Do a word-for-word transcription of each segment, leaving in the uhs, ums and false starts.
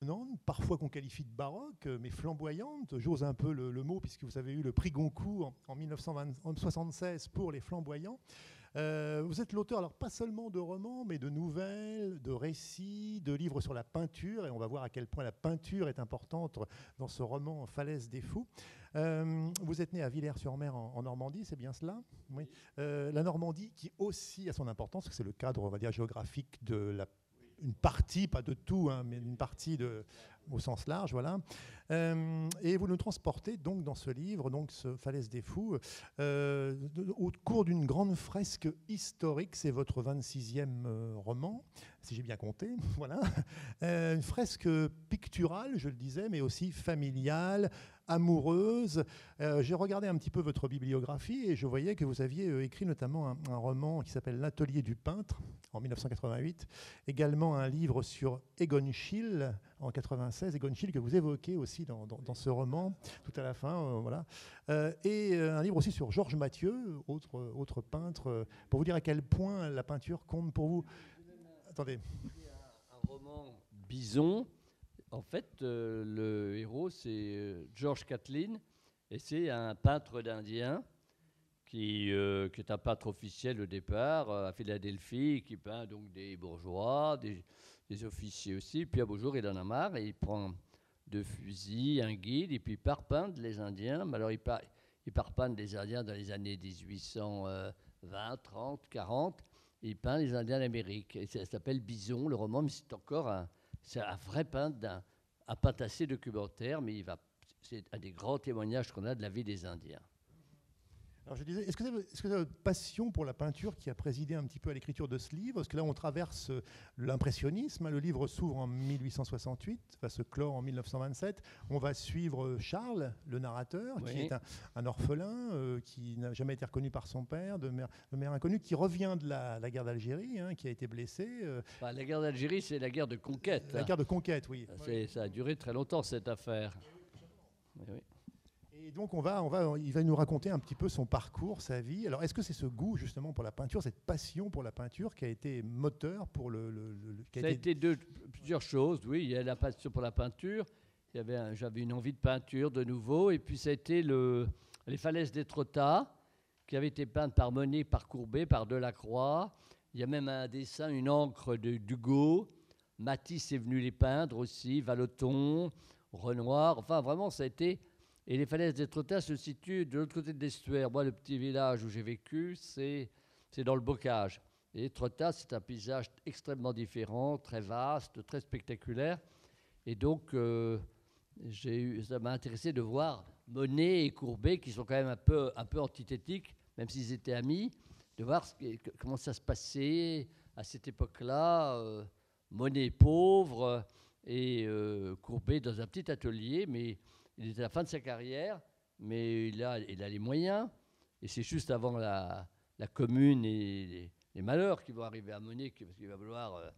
attenante, parfois qu'on qualifie de baroque, mais flamboyante. J'ose un peu le, le mot, puisque vous avez eu le prix Goncourt en, en mille neuf cent soixante-seize pour les flamboyants. Euh, vous êtes l'auteur, alors pas seulement de romans, mais de nouvelles, de récits, de livres sur la peinture, et on va voir à quel point la peinture est importante dans ce roman Falaise des Fous. Euh, vous êtes né à Villers-sur-Mer en, en Normandie, c'est bien cela? Oui. Euh, la Normandie qui aussi a son importance, parce que c'est le cadre, on va dire, géographique de la une partie, pas de tout, hein, mais une partie de, au sens large, voilà. Euh, et vous nous transportez donc dans ce livre, donc ce Falaise des Fous, euh, de, au cours d'une grande fresque historique. C'est votre vingt-sixième euh, roman, si j'ai bien compté, voilà. Euh, une fresque picturale, je le disais, mais aussi familiale, amoureuse. Euh, j'ai regardé un petit peu votre bibliographie et je voyais que vous aviez euh, écrit notamment un, un roman qui s'appelle L'Atelier du peintre en mille neuf cent quatre-vingt-huit, également un livre sur Egon Schiele en quatre-vingt-seize, Egon Schiele que vous évoquez aussi dans, dans, dans ce roman, tout à la fin, euh, voilà. Euh, et euh, un livre aussi sur Georges Mathieu, autre, autre peintre, euh, pour vous dire à quel point la peinture compte pour vous. Attendez. Un roman Bison. En fait, euh, le héros, c'est euh, George Catlin, et c'est un peintre d'Indien qui, euh, qui est un peintre officiel au départ euh, à Philadelphie, qui peint donc des bourgeois, des, des officiers aussi. Puis un beau jour, il en a marre et il prend deux fusils, un guide, et puis il part peindre les Indiens. Mais alors, il part, il part peindre les Indiens dans les années dix-huit cent vingt, trente, quarante. Et il peint les Indiens d'Amérique. Et ça s'appelle Bison, le roman, mais c'est encore un... C'est un vrai peintre, d'un, un peintre assez documentaire, mais il va, c'est un des grands témoignages qu'on a de la vie des Indiens. Alors je disais, est-ce que c'est est-ce que c'est votre passion pour la peinture qui a présidé un petit peu à l'écriture de ce livre? Parce que là, on traverse l'impressionnisme. Le livre s'ouvre en mille huit cent soixante-huit, va se clore en mille neuf cent vingt-sept. On va suivre Charles, le narrateur, oui, qui est un, un orphelin, euh, qui n'a jamais été reconnu par son père, de mère, de mère inconnue, qui revient de la, la guerre d'Algérie, hein, qui a été blessé. Euh, enfin, la guerre d'Algérie, c'est la guerre de conquête. La hein. guerre de conquête, oui. C'est, ça a duré très longtemps, cette affaire. Oui, oui. Et donc, on va, on va, il va nous raconter un petit peu son parcours, sa vie. Alors, est-ce que c'est ce goût, justement, pour la peinture, cette passion pour la peinture qui a été moteur pour le... le, le qui a ça a été, été deux, plusieurs choses, oui. Il y a la passion pour la peinture. Il y avait un, j'avais une envie de peinture de nouveau. Et puis, ça a été le, les falaises d'Étretat, qui avaient été peintes par Monet, par Courbet, par Delacroix. Il y a même un dessin, une encre de d'Hugo. Matisse est venu les peindre aussi, Vallotton, Renoir. Enfin, vraiment, ça a été... Et les falaises d'Étretat se situent de l'autre côté de l'estuaire. Moi, le petit village où j'ai vécu, c'est, c'est dans le Bocage. Et Étretat, c'est un paysage extrêmement différent, très vaste, très spectaculaire. Et donc, euh, j'ai eu, ça m'a intéressé de voir Monet et Courbet, qui sont quand même un peu, un peu antithétiques, même s'ils étaient amis, de voir ce que, comment ça se passait à cette époque-là. Euh, Monet pauvre et euh, Courbet dans un petit atelier, mais... Il était à la fin de sa carrière, mais il a, il a les moyens. Et c'est juste avant la, la commune et les, les malheurs qui vont arriver à Monet, parce qu'il va vouloir euh,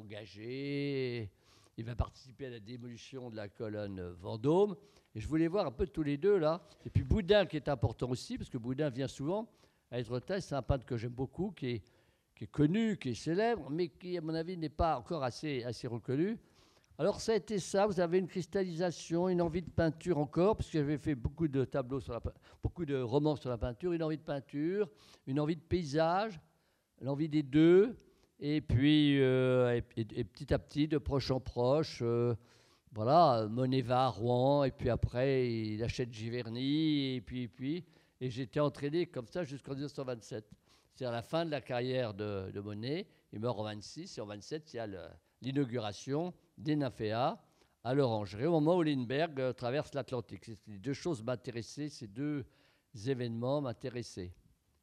s'engager. Il va participer à la démolition de la colonne Vendôme. Et je voulais voir un peu tous les deux, là. Et puis Boudin, qui est important aussi, parce que Boudin vient souvent à Étretat. C'est un peintre que j'aime beaucoup, qui est, qui est connu, qui est célèbre, mais qui, à mon avis, n'est pas encore assez, assez reconnu. Alors ça a été ça, vous avez une cristallisation, une envie de peinture encore, parce que j'avais fait beaucoup de tableaux, sur la, beaucoup de romans sur la peinture, une envie de peinture, une envie de paysage, l'envie des deux, et puis euh, et, et, et petit à petit, de proche en proche, euh, voilà, Monet va à Rouen, et puis après il achète Giverny, et puis, et puis, et j'étais entraîné comme ça jusqu'en mille neuf cent vingt-sept. C'est-à-dire la fin de la carrière de, de Monet, il meurt en vingt-six, et en vingt-sept, il y a le, l'inauguration des Nymphéas à l'Orangerie, au moment où Lindbergh euh, traverse l'Atlantique. Ces deux choses m'intéressaient, ces deux événements m'intéressaient.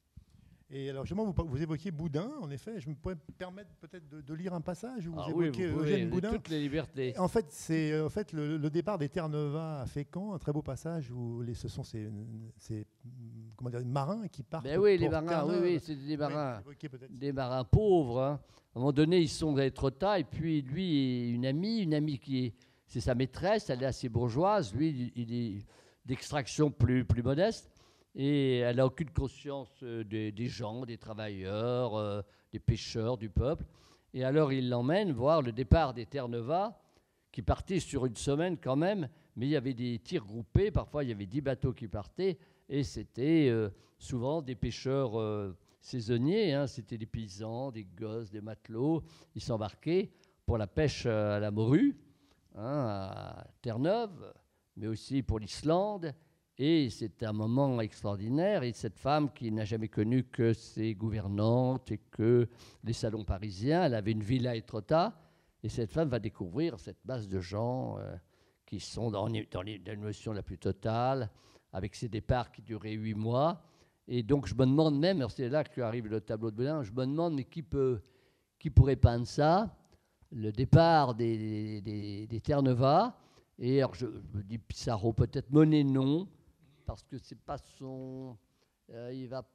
Et alors, justement, vous, vous évoquiez Boudin, en effet. Je me pourrais me permettre peut-être de, de lire un passage où ah vous oui, évoquez vous Eugène pouvez, Boudin. Toutes les libertés. En fait, c'est en fait, le, le départ des Terre-Neuve à Fécamp, un très beau passage où les, ce sont ces, ces comment dire, marins qui partent. Ben oui, pour les marins, Terre-Neuve. oui, oui, c'est des marins, oui, des marins pauvres. Hein. À un moment donné, ils sont à Étretat, et puis lui, une amie, une amie qui est, c'est sa maîtresse, elle est assez bourgeoise, lui, il est d'extraction plus, plus modeste. Et elle n'a aucune conscience des, des gens, des travailleurs, euh, des pêcheurs, du peuple. Et alors il l'emmène voir le départ des Terre-Neuve, qui partaient sur une semaine quand même, mais il y avait des tirs groupés, parfois il y avait dix bateaux qui partaient, et c'était euh, souvent des pêcheurs euh, saisonniers, hein, c'était des paysans, des gosses, des matelots, ils s'embarquaient pour la pêche à la morue, hein, à Terre-Neuve, mais aussi pour l'Islande, et c'était un moment extraordinaire, et cette femme qui n'a jamais connu que ses gouvernantes et que les salons parisiens, elle avait une villa à Étretat, et cette femme va découvrir cette masse de gens euh, qui sont dans, dans l'émotion la plus totale, avec ces départs qui duraient huit mois. Et donc je me demande même, c'est là que arrive le tableau de Boudin, je me demande mais qui, peut, qui pourrait peindre ça, le départ des, des, des Terre-Neuvas. Et alors je, je me dis Pissarro, peut-être Monet non, parce que c'est pas son... Euh, il va,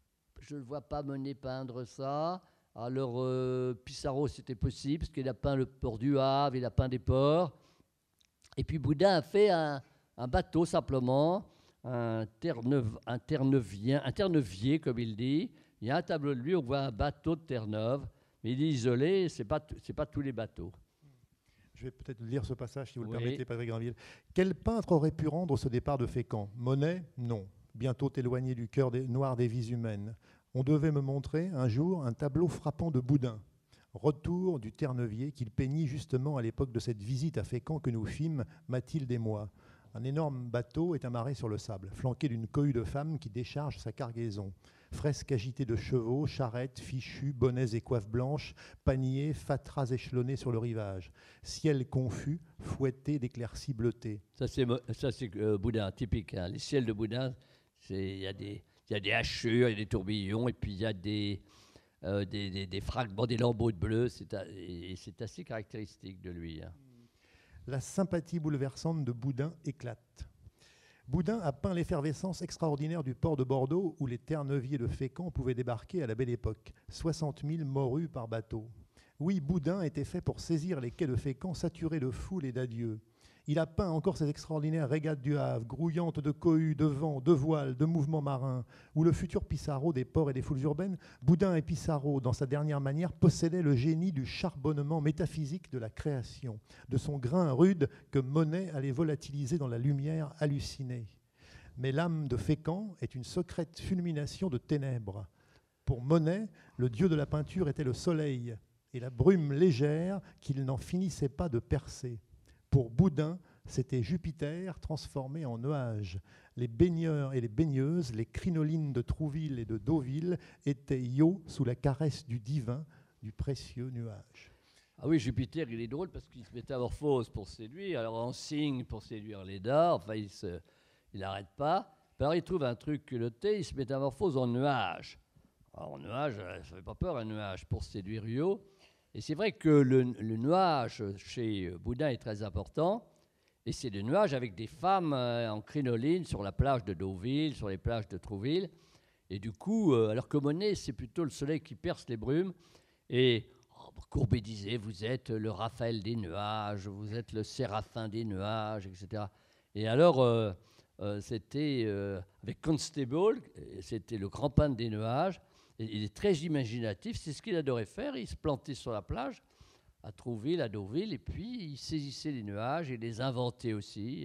je ne vois pas Monet peindre ça. Alors, euh, Pissarro, c'était possible, parce qu'il a peint le port du Havre, il a peint des ports. Et puis Boudin a fait un, un bateau, simplement, un, Terre-Neuve, un Terre-Neuvien, un Terre-Neuvier, comme il dit. Il y a un tableau de lui, on voit un bateau de Terre-Neuve, mais il est isolé, ce n'est pas, c'est pas tous les bateaux. Je vais peut-être lire ce passage, si vous Oui. le permettez, Patrick Granville. Quel peintre aurait pu rendre ce départ de Fécamp? Monet? Non. Bientôt éloigné du cœur des, noir des vies humaines. On devait me montrer un jour un tableau frappant de Boudin, retour du Terre-Neuvier qu'il peignit justement à l'époque de cette visite à Fécamp que nous fîmes, Mathilde et moi. Un énorme bateau est amarré sur le sable, flanqué d'une cohue de femmes qui décharge sa cargaison. Fresques agitées de chevaux, charrettes, fichus, bonnets et coiffes blanches, paniers, fatras échelonnés sur le rivage. Ciel confus, fouetté d'éclaircies bleutées. Ça, c'est, ça, c'est euh, Boudin, typique. Hein. Les ciels de Boudin, il y a des... Il y a des hachures, il y a des tourbillons, et puis il y a des, euh, des, des, des fragments, des lambeaux de bleu. C'est, a, et c'est assez caractéristique de lui. Hein. La sympathie bouleversante de Boudin éclate. Boudin a peint l'effervescence extraordinaire du port de Bordeaux où les Terre-Neuviers de Fécamp pouvaient débarquer à la belle époque. soixante mille morues par bateau. Oui, Boudin était fait pour saisir les quais de Fécamp saturés de foule et d'adieux. Il a peint encore ces extraordinaires régates du Havre, grouillantes de cohues, de vents, de voiles, de mouvements marins, où le futur Pissarro des ports et des foules urbaines, Boudin et Pissarro, dans sa dernière manière, possédaient le génie du charbonnement métaphysique de la création, de son grain rude que Monet allait volatiliser dans la lumière hallucinée. Mais l'âme de Fécamp est une secrète fulmination de ténèbres. Pour Monet, le dieu de la peinture était le soleil et la brume légère qu'il n'en finissait pas de percer. Pour Boudin, c'était Jupiter transformé en nuage. Les baigneurs et les baigneuses, les crinolines de Trouville et de Deauville étaient io sous la caresse du divin, du précieux nuage. Ah oui, Jupiter, il est drôle parce qu'il se métamorphose pour séduire, alors en cygne pour séduire les dards, enfin il se, il n'arrête pas. Alors il trouve un truc culotté, il se métamorphose en nuage. Alors, en nuage, ça ne fait pas peur un nuage pour séduire Io. Et c'est vrai que le, le nuage chez Boudin est très important. Et c'est des nuages avec des femmes euh, en crinoline sur la plage de Deauville, sur les plages de Trouville. Et du coup, euh, alors que Monet, c'est plutôt le soleil qui perce les brumes. Et oh, Courbet disait, vous êtes le Raphaël des nuages, vous êtes le Séraphin des nuages, et cetera. Et alors, euh, euh, c'était euh, avec Constable, c'était le grand peintre des nuages. Il est très imaginatif, c'est ce qu'il adorait faire. Il se plantait sur la plage, à Trouville, à Deauville, et puis il saisissait les nuages et les inventait aussi.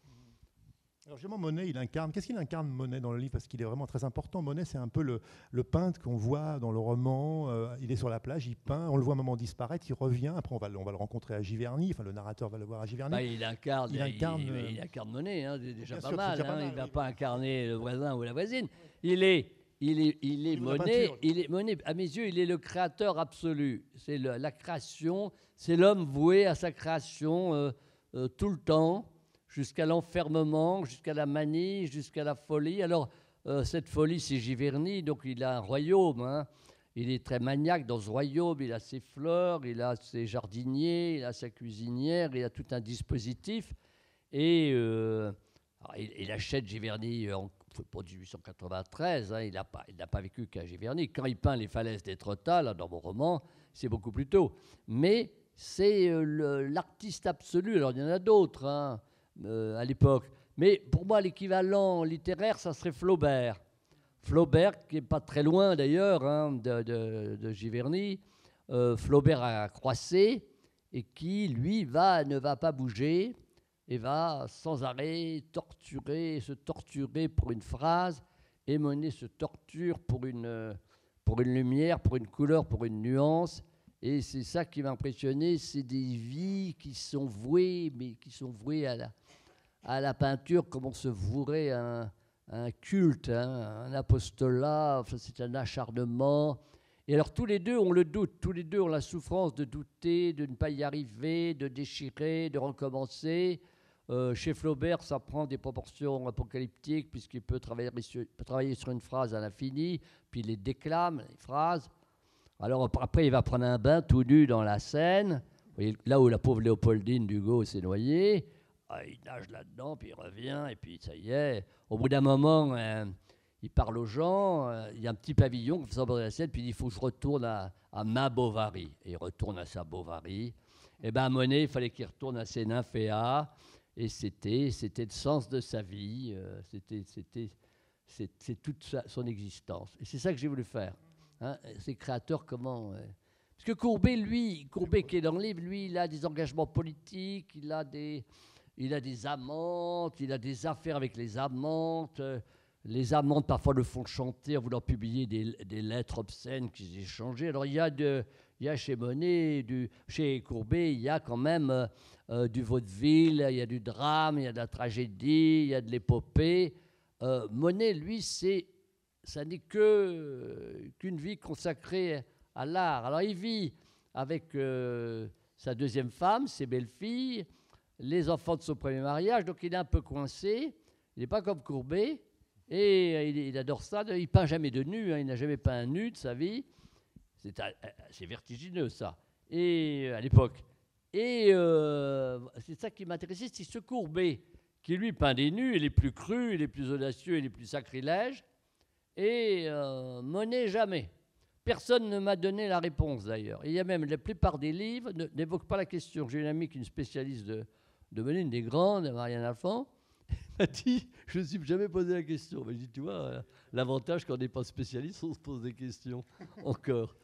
Alors justement, Monet, il incarne. Qu'est-ce qu'il incarne, Monet, dans le livre? Parce qu'il est vraiment très important. Monet, c'est un peu le, le peintre qu'on voit dans le roman. Euh, il est sur la plage, il peint, on le voit un moment disparaître, il revient. Après, on va, on va le rencontrer à Giverny. Enfin, le narrateur va le voir à Giverny. Bah, il incarne, il, incarne, il, euh, il incarne Monet, hein, déjà pas sûr, mal. déjà Hein, pas mal il ne va oui. pas incarner le voisin ou la voisine. Il est, il est, il est Monet. Il est Monet. À mes yeux, il est le créateur absolu. C'est le, la création. C'est l'homme voué à sa création euh, euh, tout le temps, jusqu'à l'enfermement, jusqu'à la manie, jusqu'à la folie. Alors, euh, cette folie, c'est Giverny, donc il a un royaume. Hein. Il est très maniaque dans ce royaume. Il a ses fleurs, il a ses jardiniers, il a sa cuisinière, il a tout un dispositif. Et euh, alors, il, il achète Giverny en pour dix-huit cent quatre-vingt-treize. Hein, il n'a pas, pas vécu qu'à Giverny. Quand il peint les falaises d'Étretat, là, dans mon roman, c'est beaucoup plus tôt. Mais c'est euh, le, l'artiste absolu. Alors, il y en a d'autres, hein, Euh, à l'époque. Mais pour moi, l'équivalent littéraire, ça serait Flaubert. Flaubert, qui n'est pas très loin d'ailleurs hein, de, de, de Giverny. Euh, Flaubert a croissé et qui, lui, va, ne va pas bouger et va sans arrêt torturer, se torturer pour une phrase, et Monet se torture pour une, pour une lumière, pour une couleur, pour une nuance. Et c'est ça qui m'a impressionné, c'est des vies qui sont vouées, mais qui sont vouées à la, à la peinture comme on se vouerait à un, un culte, hein, un apostolat, enfin, c'est un acharnement. Et alors tous les deux, on le doute, tous les deux ont la souffrance de douter, de ne pas y arriver, de déchirer, de recommencer. Euh, chez Flaubert, ça prend des proportions apocalyptiques, puisqu'il peut travailler sur, peut travailler sur une phrase à l'infini, puis il les déclame, les phrases. Alors après, il va prendre un bain tout nu dans la Seine, là où la pauvre Léopoldine d'Hugo s'est noyée. Ah, il nage là-dedans, puis il revient, et puis ça y est. Au bout d'un moment, euh, il parle aux gens, euh, il y a un petit pavillon qui fait ça bord de la Seine, puis il dit, il faut que je retourne à, à ma Bovary. Et il retourne à sa Bovary. Et bien, à Monet, il fallait qu'il retourne à ses nymphéas. Et c'était, c'était le sens de sa vie, euh, c'était, c'était, c'est, c'est toute sa, son existence. Et c'est ça que j'ai voulu faire. Hein, ces créateurs, comment... Euh, parce que Courbet, lui, Courbet qui est dans le livre, lui, il a des engagements politiques, il a des, il a des amantes, il a des affaires avec les amantes. Euh, les amantes, parfois, le font chanter en voulant publier des, des lettres obscènes qu'ils échangeaient. Alors, il y a, de, il y a chez Monet, du, chez Courbet, il y a quand même... Euh, Euh, du vaudeville, il y a du drame, il y a de la tragédie, il y a de l'épopée. Euh, Monet, lui, c'est, ça n'est que, qu'une vie consacrée à l'art. Alors, il vit avec euh, sa deuxième femme, ses belles-filles, les enfants de son premier mariage, donc il est un peu coincé. Il n'est pas comme Courbet, et il, il adore ça. Il ne peint jamais de nu, hein, il n'a jamais peint un nu de sa vie. C'est, c'est vertigineux, ça. Et à l'époque. Et euh, c'est ça qui m'intéressait, c'est ce Courbet, qui lui peint des nus, et les plus crus, et les plus audacieux, et les plus sacrilèges, et euh, Monet jamais. Personne ne m'a donné la réponse d'ailleurs. Il y a même la plupart des livres ne, n'évoquent pas la question. J'ai une amie qui est une spécialiste de, de Monet, une des grandes, Marianne Alphand, m'a dit, je ne me suis jamais posé la question. Mais je dis, tu vois, l'avantage quand on n'est pas spécialiste, on se pose des questions encore.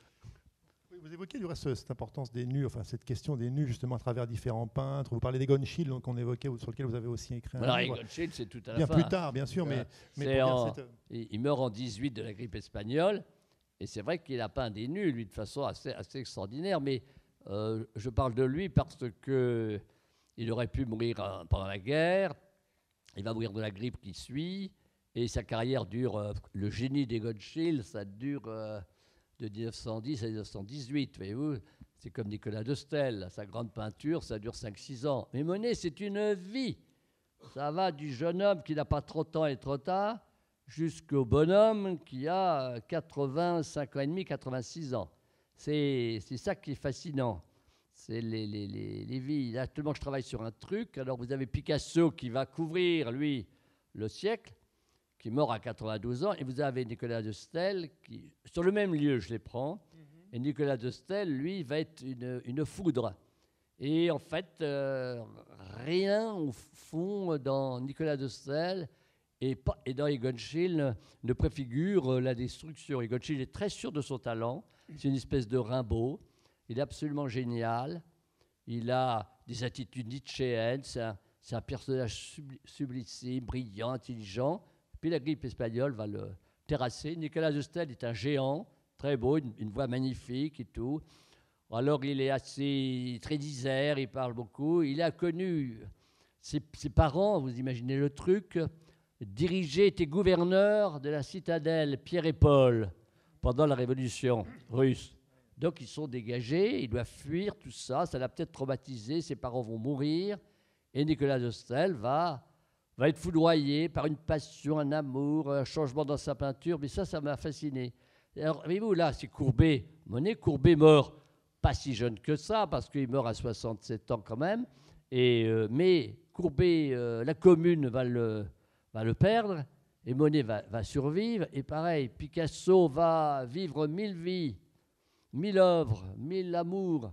Vous évoquez du reste cette importance des nus, enfin cette question des nus justement à travers différents peintres. Vous parlez des Gonchild qu'on évoquait, sur lequel vous avez aussi écrit un Alors, livre. Gonchild, c'est tout à la bien fin. plus tard, bien sûr, mais, mais pour en, cette... il meurt en dix-huit de la grippe espagnole, et c'est vrai qu'il a peint des nus, lui, de façon assez, assez extraordinaire. Mais euh, je parle de lui parce que il aurait pu mourir hein, pendant la guerre. Il va mourir de la grippe qui suit, et sa carrière dure. Euh, le génie des Gonchild, ça dure. Euh, de dix-neuf cent dix à dix-neuf cent dix-huit, voyez-vous, c'est comme Nicolas de Staël, sa grande peinture, ça dure cinq six ans. Mais Monet, c'est une vie. Ça va du jeune homme qui n'a pas trente ans et trop tard, jusqu'au bonhomme qui a quatre-vingt-cinq ans et demi, quatre-vingt-six ans. C'est, c'est ça qui est fascinant. C'est les, les, les, les vies. Là, actuellement, je travaille sur un truc. Alors, vous avez Picasso qui va couvrir, lui, le siècle, qui est mort à quatre-vingt-douze ans, et vous avez Nicolas de Staël, qui, sur le même lieu, je les prends, mm-hmm. Et Nicolas de Staël, lui, va être une, une foudre. Et en fait, euh, rien au fond dans Nicolas de Staël et, et dans Gonchild ne préfigure la destruction. Gonchild est très sûr de son talent, c'est une espèce de Rimbaud, il est absolument génial, il a des attitudes nietzschéennes, c'est un, c'est un personnage sublissime, brillant, intelligent. Puis la grippe espagnole va le terrasser. Nicolas de Staël est un géant, très beau, une, une voix magnifique et tout. Alors il est assez très disert, il parle beaucoup. Il a connu ses, ses parents, vous imaginez le truc, diriger, était gouverneur de la citadelle Pierre et Paul pendant la révolution russe. Donc ils sont dégagés, ils doivent fuir, tout ça. Ça l'a peut-être traumatisé, ses parents vont mourir. Et Nicolas de Staël va... va être foudroyé par une passion, un amour, un changement dans sa peinture. Mais ça, ça m'a fasciné. Alors, voyez-vous, là, c'est Courbet. Monet, Courbet mort, pas si jeune que ça, parce qu'il meurt à soixante-sept ans quand même. Et, euh, mais Courbet, euh, la commune va le, va le perdre, et Monet va, va survivre. Et pareil, Picasso va vivre mille vies, mille œuvres, mille amours.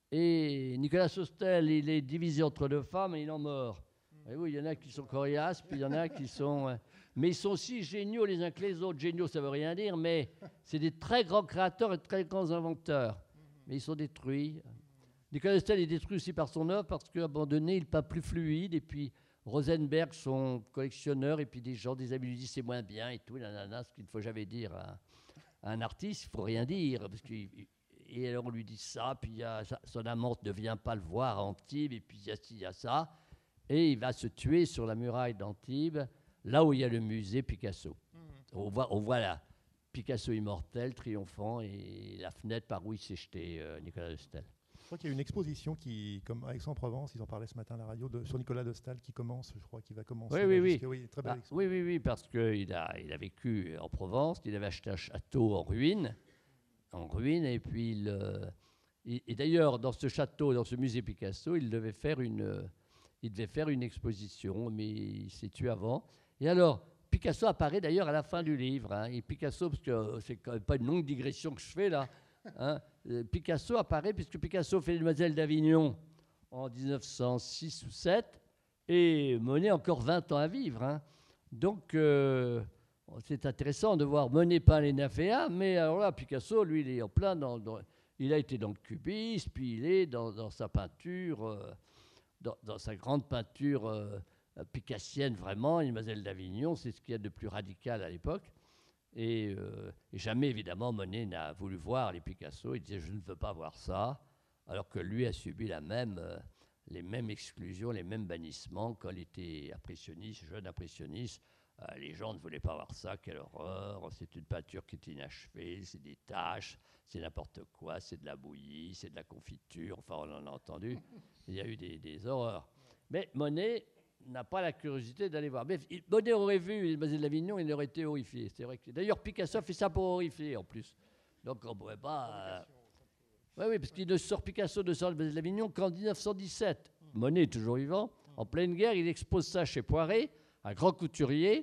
Et Nicolas de Staël, il est divisé entre deux femmes et il en meurt. Et oui, il y en a qui sont coriaces, puis il y en a qui sont... Euh, mais ils sont aussi géniaux les uns que les autres. Géniaux, ça ne veut rien dire, mais c'est des très grands créateurs et très grands inventeurs. Mais ils sont détruits. Nicolas de Staël est détruit aussi par son œuvre parce qu'abandonné, il n'est pas plus fluide. Et puis Rosenberg, son collectionneur, et puis des gens, des amis lui disent c'est moins bien et tout, nanana, ce qu'il ne faut jamais dire à, à un artiste, il ne faut rien dire. Parce qu'il, et alors on lui dit ça, puis il y a, son amante ne vient pas le voir à Antibes, et puis il y a ci, il y a ça. Et il va se tuer sur la muraille d'Antibes, là où il y a le musée Picasso. Mmh. On voit, on voit là, Picasso immortel, triomphant, et la fenêtre par où il s'est jeté, euh, Nicolas de Staël. Je crois qu'il y a une exposition qui, comme à Aix-en-Provence, ils en parlaient ce matin à la radio, de, sur Nicolas de Staël qui commence, je crois qu'il va commencer. Oui, oui, oui. oui, très belle ah, oui, oui, oui, parce qu'il a, il a vécu en Provence, il avait acheté un château en ruine, en ruine, et puis il, euh, et, et d'ailleurs, dans ce château, dans ce musée Picasso, il devait faire une, il devait faire une exposition, mais il s'est tué avant. Et alors, Picasso apparaît d'ailleurs à la fin du livre, hein, et Picasso, parce que c'est quand même pas une longue digression que je fais là, hein, Picasso apparaît puisque Picasso fait les Demoiselles d'Avignon en dix-neuf cent six ou sept et Monet encore vingt ans à vivre. Hein. Donc euh, c'est intéressant de voir Monet peint les nymphéas, mais alors là Picasso, lui, il est en plein dans, dans il a été dans le cubisme, puis il est dans, dans sa peinture, euh, dans, dans sa grande peinture euh, picassienne vraiment. Les Demoiselles d'Avignon, c'est ce qu'il y a de plus radical à l'époque. Et, euh, et jamais, évidemment, Monet n'a voulu voir les Picasso. Il disait « je ne veux pas voir ça », alors que lui a subi la même, euh, les mêmes exclusions, les mêmes bannissements quand il était impressionniste, jeune impressionniste. Euh, les gens ne voulaient pas voir ça, quelle horreur, c'est une peinture qui est inachevée, c'est des taches, c'est n'importe quoi, c'est de la bouillie, c'est de la confiture, enfin on en a entendu. Il y a eu des, des horreurs. Mais Monet n'a pas la curiosité d'aller voir. Mais Monet aurait vu les Demoiselles d'Avignon, il aurait été horrifié. C'est vrai que d'ailleurs Picasso fait ça pour horrifier en plus. Donc on ne pourrait pas. Euh... Oui, oui, parce qu'il ne sort Picasso de sort les Demoiselles d'Avignon qu'en dix-neuf cent dix-sept. Mmh. Monet est toujours vivant. En pleine guerre, il expose ça chez Poiret, un grand couturier.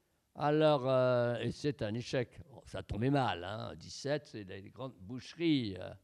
Alors, euh, et c'est un échec. Bon, ça tombait mal. Hein. dix-sept, c'est des grandes boucheries. Euh,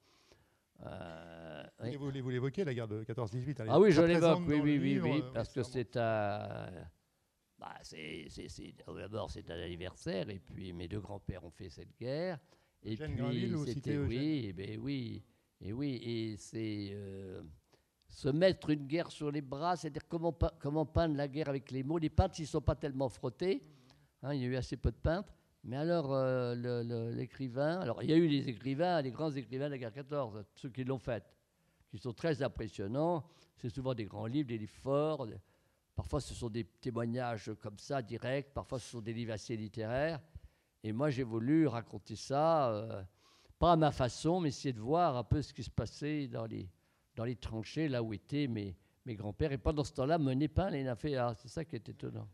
Euh, oui. Vous, vous l'évoquez, la guerre de quatorze dix-huit. Ah oui, je l'évoque, oui, oui, oui, oui, euh, parce que c'est un... Bah, c'est, c'est, c'est, d'abord, c'est un anniversaire, et puis mes deux grands-pères ont fait cette guerre. Et Eugène puis, Grinville, ou c'était, oui, et ben, oui, et oui, et c'est euh, se mettre une guerre sur les bras, c'est-à-dire comment, comment peindre la guerre avec les mots. Les peintres, ils ne sont pas tellement frottés, hein, il y a eu assez peu de peintres. Mais alors, euh, le, le, l'écrivain... Alors, il y a eu les écrivains, les grands écrivains de la guerre quatorze, ceux qui l'ont faite, qui sont très impressionnants. C'est souvent des grands livres, des livres forts. Parfois, ce sont des témoignages comme ça, directs. Parfois, ce sont des livres assez littéraires. Et moi, j'ai voulu raconter ça, euh, pas à ma façon, mais essayer de voir un peu ce qui se passait dans les, dans les tranchées, là où étaient mes, mes grands-pères. Et pendant ce temps-là, Monet peint les nymphéas. C'est ça qui est étonnant.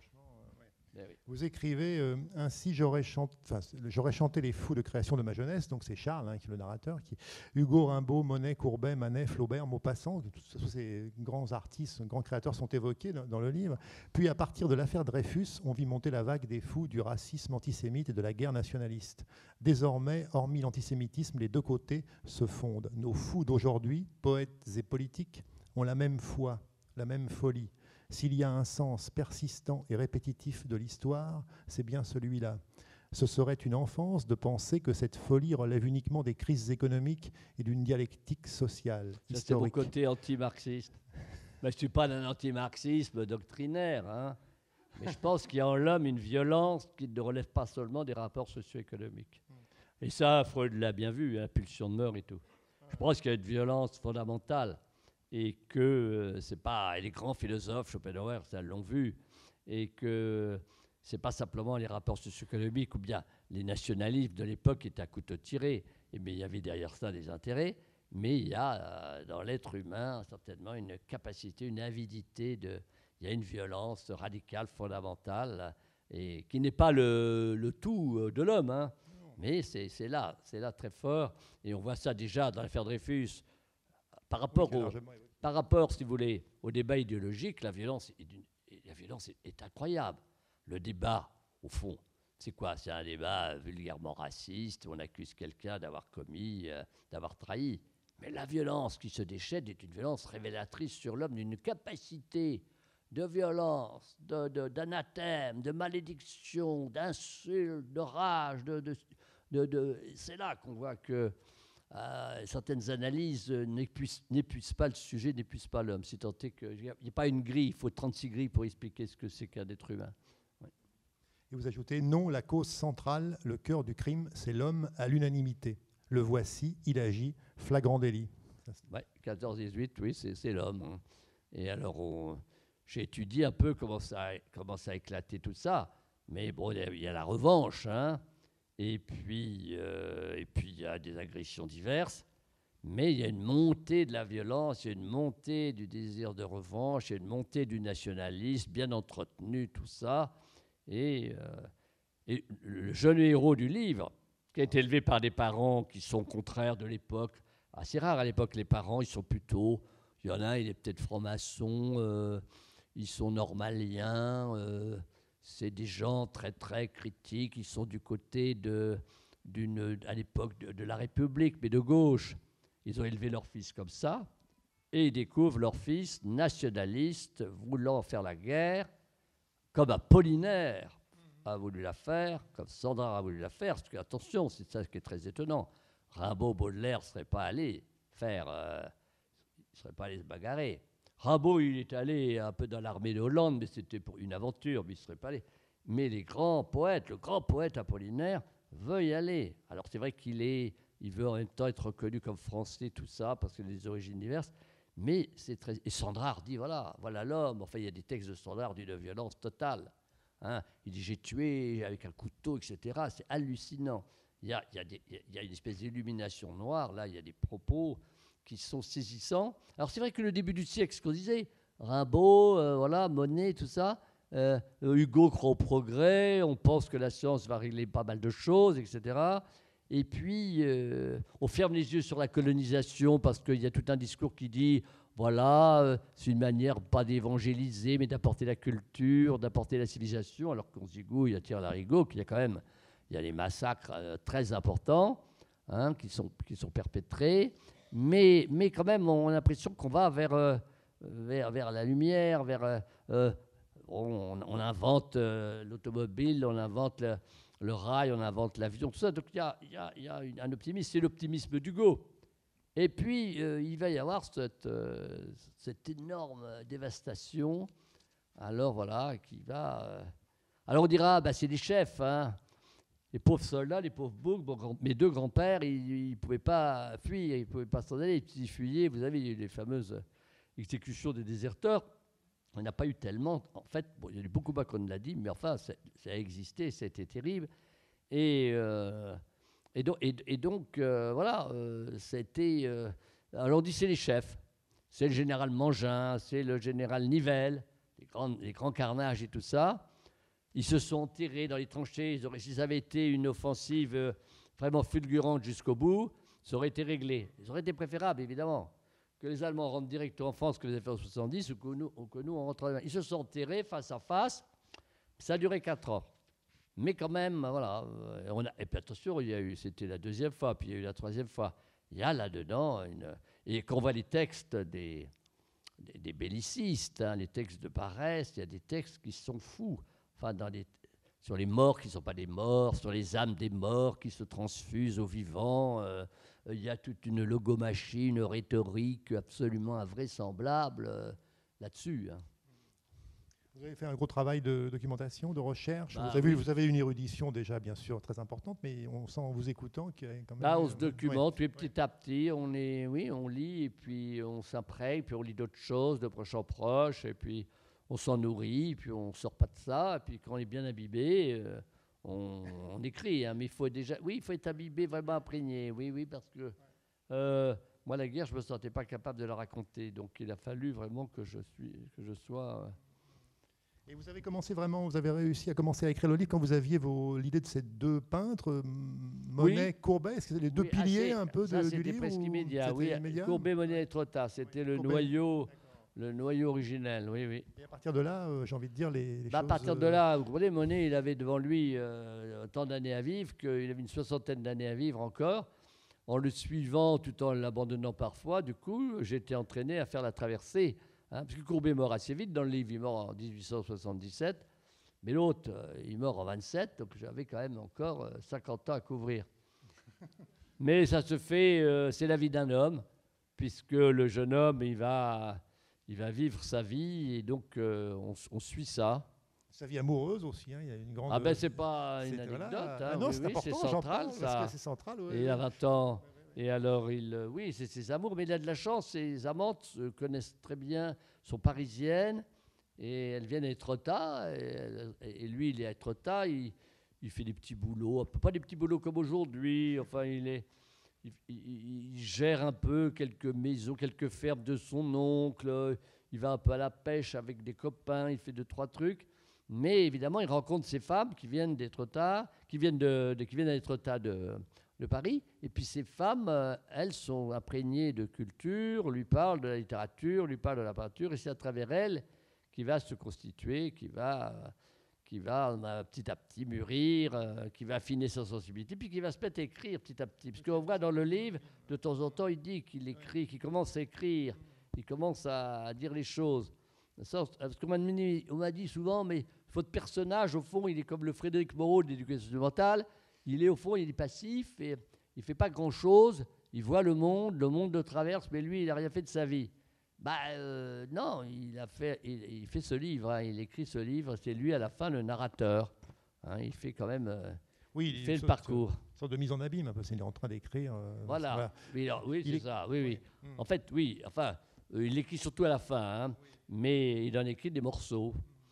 Vous écrivez euh, ainsi j'aurais chanté, enfin, j'aurais chanté les fous de création de ma jeunesse, donc c'est Charles hein, qui est le narrateur, qui Hugo, Rimbaud, Monet, Courbet, Manet, Flaubert, Maupassant, tous ces grands artistes, grands créateurs sont évoqués dans, dans le livre. Puis à partir de l'affaire Dreyfus, on vit monter la vague des fous du racisme antisémite et de la guerre nationaliste. Désormais, hormis l'antisémitisme, les deux côtés se fondent. Nos fous d'aujourd'hui, poètes et politiques, ont la même foi, la même folie. S'il y a un sens persistant et répétitif de l'histoire, c'est bien celui-là. Ce serait une enfance de penser que cette folie relève uniquement des crises économiques et d'une dialectique sociale, ça, historique. C'est mon côté anti-marxiste. Mais je ne suis pas d'un anti-marxisme doctrinaire, hein. Mais je pense qu'il y a en l'homme une violence qui ne relève pas seulement des rapports socio-économiques. Et ça, Freud l'a bien vu, hein, pulsion de mort et tout. Je pense qu'il y a une violence fondamentale. Et que euh, c'est pas les grands philosophes, Schopenhauer, ça l'ont vu, et que c'est pas simplement les rapports socio-économiques ou bien les nationalismes de l'époque qui étaient à couteau tiré, et bien il y avait derrière ça des intérêts, mais il y a euh, dans l'être humain certainement une capacité, une avidité, de, il y a une violence radicale, fondamentale, et qui n'est pas le, le tout de l'homme, hein, mais c'est, c'est là, c'est là très fort, et on voit ça déjà dans l'affaire Dreyfus. Par rapport, oui, au, par rapport, si vous voulez, au débat idéologique, la violence, est, la violence est, est incroyable. Le débat, au fond, c'est quoi? C'est un débat vulgairement raciste, où on accuse quelqu'un d'avoir commis, euh, d'avoir trahi. Mais la violence qui se déchaîne est une violence révélatrice sur l'homme d'une capacité de violence, de, de, d'anathème, de malédiction, d'insulte, de rage. De, de, de, de, c'est là qu'on voit que euh, certaines analyses euh, n'épuisent, n'épuisent pas le sujet, n'épuisent pas l'homme. C'est tant est qu'il n'y a, a pas une grille, il faut trente-six grilles pour expliquer ce que c'est qu'un être humain. Ouais. Et vous ajoutez, non, la cause centrale, le cœur du crime, c'est l'homme à l'unanimité. Le voici, il agit, flagrant délit. Ouais, quatorze dix-huit, oui, c'est, c'est l'homme. Hein. Et alors, on, j'ai étudié un peu comment ça, comment ça a éclaté tout ça. Mais bon, il y a la revanche, hein. Et puis, euh, et puis il y a des agressions diverses. Mais il y a une montée de la violence, il y a une montée du désir de revanche, il y a une montée du nationalisme bien entretenu, tout ça. Et, euh, et le jeune héros du livre, qui a été élevé par des parents qui sont contraires de l'époque, assez rare à l'époque, les parents, ils sont plutôt, il y en a, il est peut-être franc-maçon, euh, ils sont normaliens, euh, c'est des gens très très critiques, ils sont du côté de, d'une, à l'époque de, de la République, mais de gauche. Ils ont élevé leur fils comme ça, et ils découvrent leur fils nationaliste, voulant faire la guerre, comme Apollinaire a voulu la faire, comme Sandra a voulu la faire, parce que, attention, c'est ça qui est très étonnant, Rimbaud, Baudelaire ne seraient pas allés faire, euh, ils ne seraient pas allés se bagarrer. Rimbaud, il est allé un peu dans l'armée de Hollande, mais c'était pour une aventure, mais il ne serait pas allé. Mais les grands poètes, le grand poète Apollinaire veut y aller. Alors c'est vrai qu'il est, il veut en même temps être reconnu comme français, tout ça, parce qu'il a des origines diverses, mais c'est très... Et Sandrard dit, voilà, voilà l'homme. Enfin, il y a des textes de Sandrard d'une violence totale. Hein. Il dit, j'ai tué avec un couteau, et cetera. C'est hallucinant. Il y a, il y a des, il y a une espèce d'illumination noire, là, il y a des propos qui sont saisissants. Alors c'est vrai que le début du siècle, ce qu'on disait, Rimbaud, euh, voilà, Monet, tout ça, euh, Hugo croit au progrès, on pense que la science va régler pas mal de choses, et cetera. Et puis, euh, on ferme les yeux sur la colonisation parce qu'il y a tout un discours qui dit, voilà, euh, c'est une manière pas d'évangéliser, mais d'apporter la culture, d'apporter la civilisation, alors qu'on se zigouille à tire-larigot, qu'il y a quand même, il y a des massacres euh, très importants hein, qui, sont, qui sont perpétrés, mais, mais quand même, on a l'impression qu'on va vers, euh, vers, vers la lumière, vers... Euh, euh, on, on invente euh, l'automobile, on invente... Le, le rail, on invente l'avion, tout ça. Donc il y a, y a, y a un optimisme, c'est l'optimisme d'Hugo. Et puis euh, il va y avoir cette, euh, cette énorme dévastation. Alors voilà, qui va. Euh... Alors on dira, bah, c'est les chefs, hein. Les pauvres soldats, les pauvres boucs. Bon, grand, mes deux grands-pères, ils ne pouvaient pas fuir, ils ne pouvaient pas s'en aller. Ils fuyaient. Vous avez les fameuses exécutions des déserteurs. On n'a pas eu tellement, en fait, bon, il y a eu beaucoup Macron l'a dit, mais enfin, ça a existé, c'était terrible. Et, euh, et, do, et, et donc, euh, voilà, euh, c'était... Euh, alors on dit c'est les chefs, c'est le général Mangin, c'est le général Nivelle, les grands, les grands carnages et tout ça. Ils se sont enterrés dans les tranchées, ils auraient, si ça avait été une offensive euh, vraiment fulgurante jusqu'au bout, ça aurait été réglé. Ça aurait été préférable, évidemment, que les Allemands rentrent direct en France que les années soixante-dix ou que nous, ou que nous on rentre en Allemagne. Ils se sont enterrés face à face. Ça a duré quatre ans. Mais quand même, voilà. On a, et puis attention, il y a eu, c'était la deuxième fois, puis il y a eu la troisième fois. Il y a là-dedans, une, et quand on voit les textes des, des, des bellicistes, hein, les textes de Paresse, il y a des textes qui sont fous. Enfin, dans les, sur les morts qui ne sont pas des morts, sur les âmes des morts qui se transfusent aux vivants. Euh, il y a toute une logomachie, une rhétorique absolument invraisemblable euh, là-dessus. Hein. Vous avez fait un gros travail de documentation, de recherche. Bah, vous, avez, oui. vous avez une érudition déjà, bien sûr, très importante, mais on sent en vous écoutant qu'il y a quand même... Là, on se documente, ouais. puis petit à petit, on est, oui, on lit, et puis on s'imprègne, puis on lit d'autres choses, de proche en proche, et puis on s'en nourrit, puis on ne sort pas de ça, et puis quand on est bien imbibé, euh, on, on écrit, hein, mais il faut déjà... Oui, il faut être imbibé, vraiment imprégné, oui, oui, parce que... Euh, moi, la guerre, je ne me sentais pas capable de la raconter, donc il a fallu vraiment que je, suis, que je sois... Euh, Et vous avez commencé vraiment, vous avez réussi à commencer à écrire le livre quand vous aviez vos, l'idée de ces deux peintres, Monet, oui. Courbet, est-ce que c'est les deux oui, piliers assez, un peu ça, de, du livre? C'était presque immédiat, oui. Immédiat Courbet, Monet et Trotta, c'était oui, le Courbet. noyau, le noyau originel, oui, oui. Et à partir de là, euh, j'ai envie de dire les, les bah, choses... À partir de là, vous comprenez, Monet, il avait devant lui euh, tant d'années à vivre qu'il avait une soixantaine d'années à vivre encore. En le suivant, tout en l'abandonnant parfois, du coup, j'étais entraîné à faire la traversée. Hein, parce que Courbet est mort assez vite dans le livre, il est mort en dix-huit cent soixante-dix-sept. Mais l'autre, euh, il meurt en vingt-sept, donc j'avais quand même encore euh, cinquante ans à couvrir. Mais ça se fait, euh, c'est la vie d'un homme, puisque le jeune homme, il va, il va vivre sa vie, et donc euh, on, on suit ça. Sa vie amoureuse aussi, hein, il y a une grande... Ah ben c'est pas une c'est- anecdote, voilà. hein, Ah non, oui, c'est oui, c'est important, j'en central parle, ça. parce que c'est central. Ouais, Et il a ouais. vingt ans, et alors il, euh, oui, c'est ses amours, mais il a de la chance, ses amantes se connaissent très bien, sont parisiennes, et elles viennent à Étretat, et, elles- et lui il est à Étretat, il, il fait des petits boulots, pas des petits boulots comme aujourd'hui, enfin il est... Il, il- il gère un peu quelques maisons, quelques fermes de son oncle. Il va un peu à la pêche avec des copains. Il fait deux, trois trucs. Mais évidemment, il rencontre ces femmes qui viennent d'Étretat, qui viennent, de, de- qui viennent à Étretat de, de Paris. Et puis ces femmes, euh, elles sont imprégnées de culture, lui parlent de la littérature, lui parlent de la peinture. Et c'est à travers elles qu'il va se constituer, qui va, euh, qui va euh, petit à petit mûrir, euh, qui va affiner sa sensibilité, puis qui va se mettre à écrire petit à petit. Parce qu'on voit dans le livre, de temps en temps, il dit qu'il écrit, qu'il commence à écrire, il commence à, à dire les choses. Ça, parce qu'on m'a dit, on m'a dit souvent, mais votre personnage, au fond, il est comme le Frédéric Moreau de l'éducation mentale. Il est au fond, il est passif, et il ne fait pas grand-chose. Il voit le monde, le monde le traverse, mais lui, il n'a rien fait de sa vie. Bah euh, non, il a fait, il, il fait ce livre, hein, il écrit ce livre, c'est lui à la fin le narrateur. Hein, il fait quand même, euh, Oui, il il fait le sorte- parcours. Une sorte de mise en abîme, parce qu'il est en train d'écrire. euh, Voilà. Oui, alors, oui, Il c'est est- ça. Oui, oui. Mm. En fait, oui. Enfin, euh, il écrit surtout à la fin, hein, mais il en écrit des morceaux.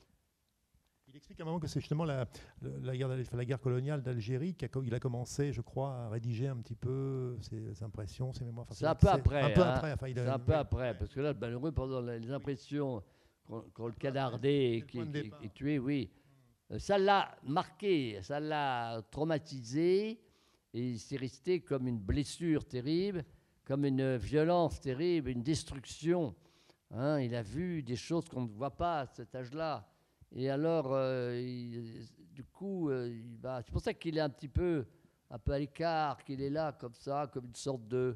Il explique à un moment que c'est justement la, la, la guerre, d'Al- la guerre coloniale d'Algérie qu'il a commencé, je crois, à rédiger un petit peu ses impressions, ses mémoires. Enfin, C'est un peu c'est- après. Un peu hein. après. Enfin, il a- C'est un peu oui, après, ouais. parce que là, malheureux, pendant la- les impressions, quand, quand le canardé C'est est, le qui- point de qui- départ. est tué, oui, Euh, ça l'a marqué, ça l'a traumatisé, et c'est resté comme une blessure terrible, comme une violence terrible, une destruction. Hein, il a vu des choses qu'on ne voit pas à cet âge-là. Et alors, euh, il- du coup, euh, il va- c'est pour ça qu'il est un petit peu, un peu à l'écart, qu'il est là comme ça, comme une sorte de,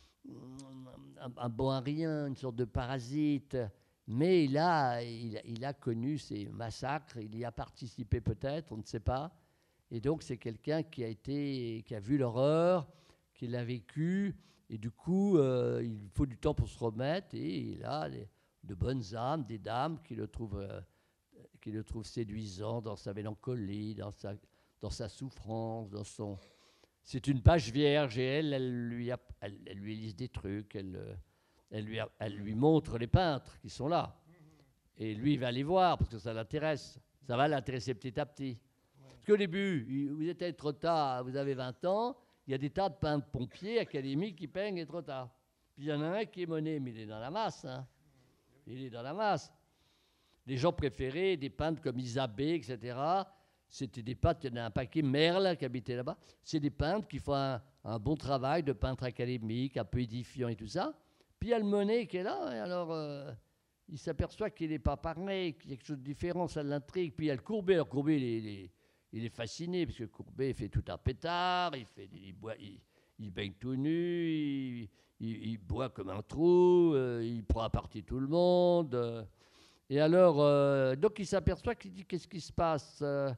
un, un bon à rien, une sorte de parasite. Mais il a, il, a- il a connu ces massacres, il y a participé peut-être, on ne sait pas. Et donc c'est quelqu'un qui a été, qui a vu l'horreur, qui l'a vécu, et du coup euh, il faut du temps pour se remettre. Et il a des- de bonnes âmes, des dames qui le trouvent, euh, qui le trouvent séduisant dans sa mélancolie, dans sa, dans sa souffrance, dans son. C'est une page vierge et elle, elle lui, a- elle, elle lui lise des trucs, elle, euh, elle, lui a- elle lui montre les peintres qui sont là. Et lui, il va les voir parce que ça l'intéresse. Ça va l'intéresser petit à petit. Parce qu'au début, il- vous êtes à Étretat, vous avez vingt ans, il y a des tas de peintres pompiers académiques qui peignent Étretat. Puis il y en a un qui est Monet, mais il est dans la masse. Hein. Il est dans la masse. Les gens préférés, des peintres comme Isabée, et cetera, c'était des peintres, il y en a un paquet, Merle, qui habitait là-bas. C'est des peintres qui font un, un bon travail de peintre académique, un peu édifiant et tout ça. Puis il y a le Monet qui est là, et alors euh, il s'aperçoit qu'il n'est pas pareil, qu'il y a quelque chose de différent, ça l'intrigue. Puis il y a le Courbet. Alors Courbet, il est, il est- il est fasciné, parce que Courbet fait tout un pétard, il, fait, il, boit, il, il baigne tout nu, il, il- il boit comme un trou, euh, il prend à partie tout le monde. euh. Et alors, euh, donc il s'aperçoit qu'il dit qu'est-ce qui se passe euh,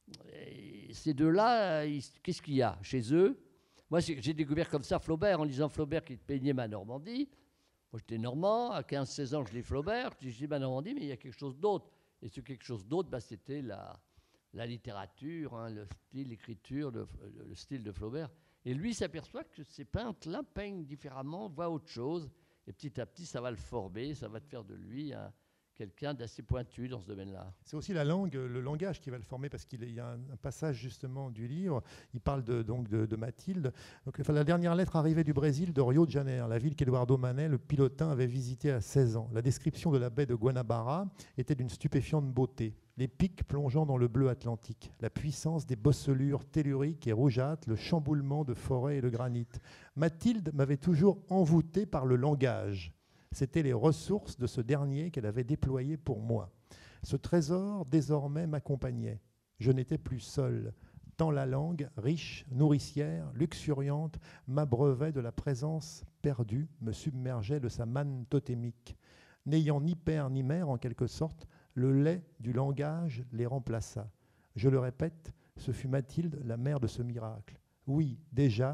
et ces deux-là, ils- qu'est-ce qu'il y a chez eux? Moi, c'est- j'ai découvert comme ça Flaubert, en lisant Flaubert qui peignait ma Normandie. Moi, j'étais normand, à quinze seize ans, je lis Flaubert, je dis ma Normandie, mais il y a quelque chose d'autre. Et ce quelque chose d'autre, bah, c'était la, la littérature, hein, le style, l'écriture, le, le style de Flaubert. Et lui s'aperçoit que ces peintres-là peignent différemment, voient autre chose. Et petit à petit, ça va le former, ça va te faire de lui un- quelqu'un d'assez pointu dans ce domaine-là. C'est aussi la langue, le langage qui va le former, parce qu'il y a un, un passage justement du livre, il parle de, donc de, de Mathilde. Donc, enfin, la dernière lettre arrivée du Brésil, de Rio de Janeiro, la ville qu'Eduardo Manet, le pilotin, avait visitée à seize ans. La description de la baie de Guanabara était d'une stupéfiante beauté. Les pics plongeant dans le bleu atlantique, la puissance des bosselures telluriques et rougeâtres, le chamboulement de forêts et de granit. Mathilde m'avait toujours envoûté par le langage. C'étaient les ressources de ce dernier qu'elle avait déployé pour moi. Ce trésor, désormais, m'accompagnait. Je n'étais plus seul, tant la langue, riche, nourricière, luxuriante, m'abreuvait de la présence perdue, me submergeait de sa manne totémique. N'ayant ni père ni mère, en quelque sorte, le lait du langage les remplaça. Je le répète, ce fut Mathilde, la mère de ce miracle. Oui, déjà,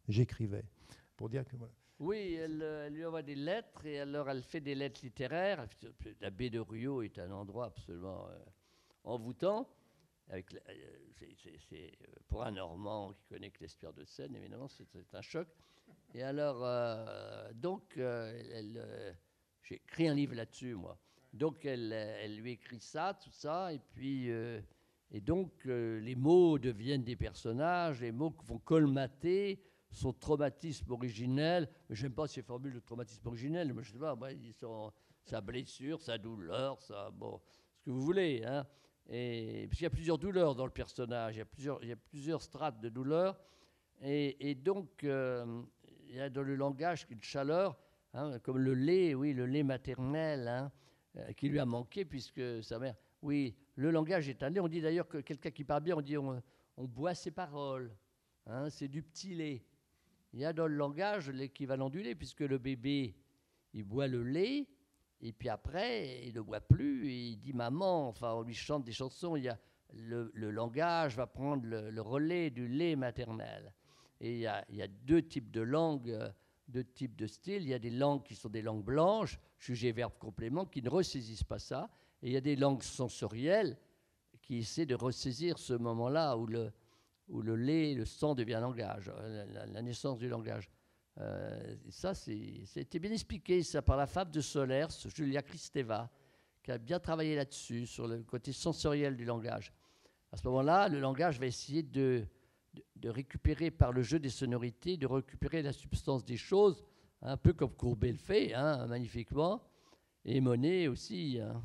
j'écrivais. Pour dire que voilà. Oui, elle, euh, elle lui envoie des lettres et alors elle fait des lettres littéraires. La baie de Ruau est un endroit absolument euh, envoûtant. Avec la- euh, c'est- c'est- c'est, euh, pour un Normand qui connaît que l'estuaire de Seine, évidemment, c'est c'est un choc. Et alors, euh, donc, euh, elle, euh, j'ai écrit un livre là-dessus, moi. Donc, elle, euh, elle lui écrit ça, tout ça, et puis, euh, et donc, euh, les mots deviennent des personnages, les mots vont colmater son traumatisme originel. J'aime pas ces formules de traumatisme originel, mais je sais pas, moi, ils sont, sa blessure, sa douleur, ça, bon, ce que vous voulez, hein. Et, parce qu'il y a plusieurs douleurs dans le personnage, il y a plusieurs, il y a plusieurs strates de douleur. Et, et donc, euh, il y a dans le langage une chaleur, hein, comme le lait, oui, le lait maternel, hein, euh, qui lui a manqué puisque sa mère. Oui, le langage est un lait. On dit d'ailleurs que quelqu'un qui parle bien, on dit on, on boit ses paroles. Hein, c'est du petit lait. Il y a dans le langage l'équivalent du lait, puisque le bébé, il boit le lait, et puis après, il ne boit plus, et il dit maman, enfin, on lui chante des chansons. Il y a le, le langage va prendre le, le relais du lait maternel. Et il y a, il y a deux types de langues, euh, deux types de styles. Il y a des langues qui sont des langues blanches, sujet, verbe, complément, qui ne ressaisissent pas ça. Et il y a des langues sensorielles qui essaient de ressaisir ce moment-là où le, où le lait, le sang devient langage, la, la, la naissance du langage. Euh, ça, c'est, ça a été bien expliqué, ça, par la fable de Solers, Julia Kristeva, qui a bien travaillé là-dessus, sur le côté sensoriel du langage. À ce moment-là, le langage va essayer de, de, de récupérer par le jeu des sonorités, de récupérer la substance des choses, un peu comme Courbet le fait, hein, magnifiquement, et Monet aussi. Hein.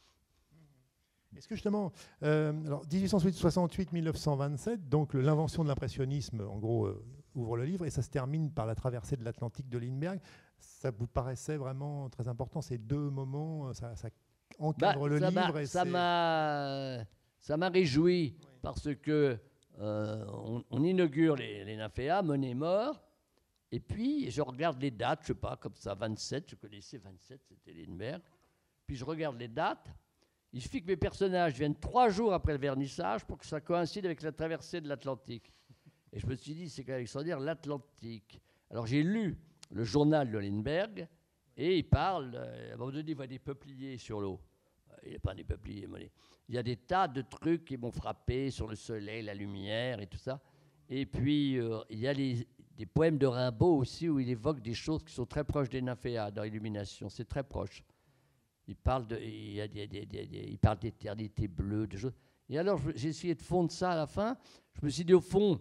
Est-ce que justement, euh, alors dix-huit cent soixante-huit à mille neuf cent vingt-sept, donc le- l'invention de l'impressionnisme, en gros, euh, ouvre le livre et ça se termine par la traversée de l'Atlantique de Lindbergh. Ça vous paraissait vraiment très important, ces deux moments, ça, ça encadre Bah, le ça livre m'a, et ça c'est- m'a, ça m'a réjoui parce que euh, on, on inaugure les, les nymphéas, Monet est mort, et puis je regarde les dates, je sais pas, comme ça, vingt-sept, je connaissais vingt-sept, c'était Lindbergh, puis je regarde les dates. Il suffit que mes personnages viennent trois jours après le vernissage pour que ça coïncide avec la traversée de l'Atlantique. Et je me suis dit, c'est quand même extraordinaire, l'Atlantique. Alors j'ai lu le journal de Lindbergh et il parle, euh, à un moment donné, il voit des peupliers sur l'eau. Il n'y a pas des peupliers, Monet. Il y a des tas de trucs qui m'ont frappé sur le soleil, la lumière et tout ça. Et puis, euh, il y a les, des poèmes de Rimbaud aussi où il évoque des choses qui sont très proches des nymphéas dans Illumination. C'est très proche. Il parle de, il, y a des, des, des, des, il parle d'éternité bleue, de choses. Et alors, j'ai essayé de fondre ça à la fin. Je me suis dit, au fond,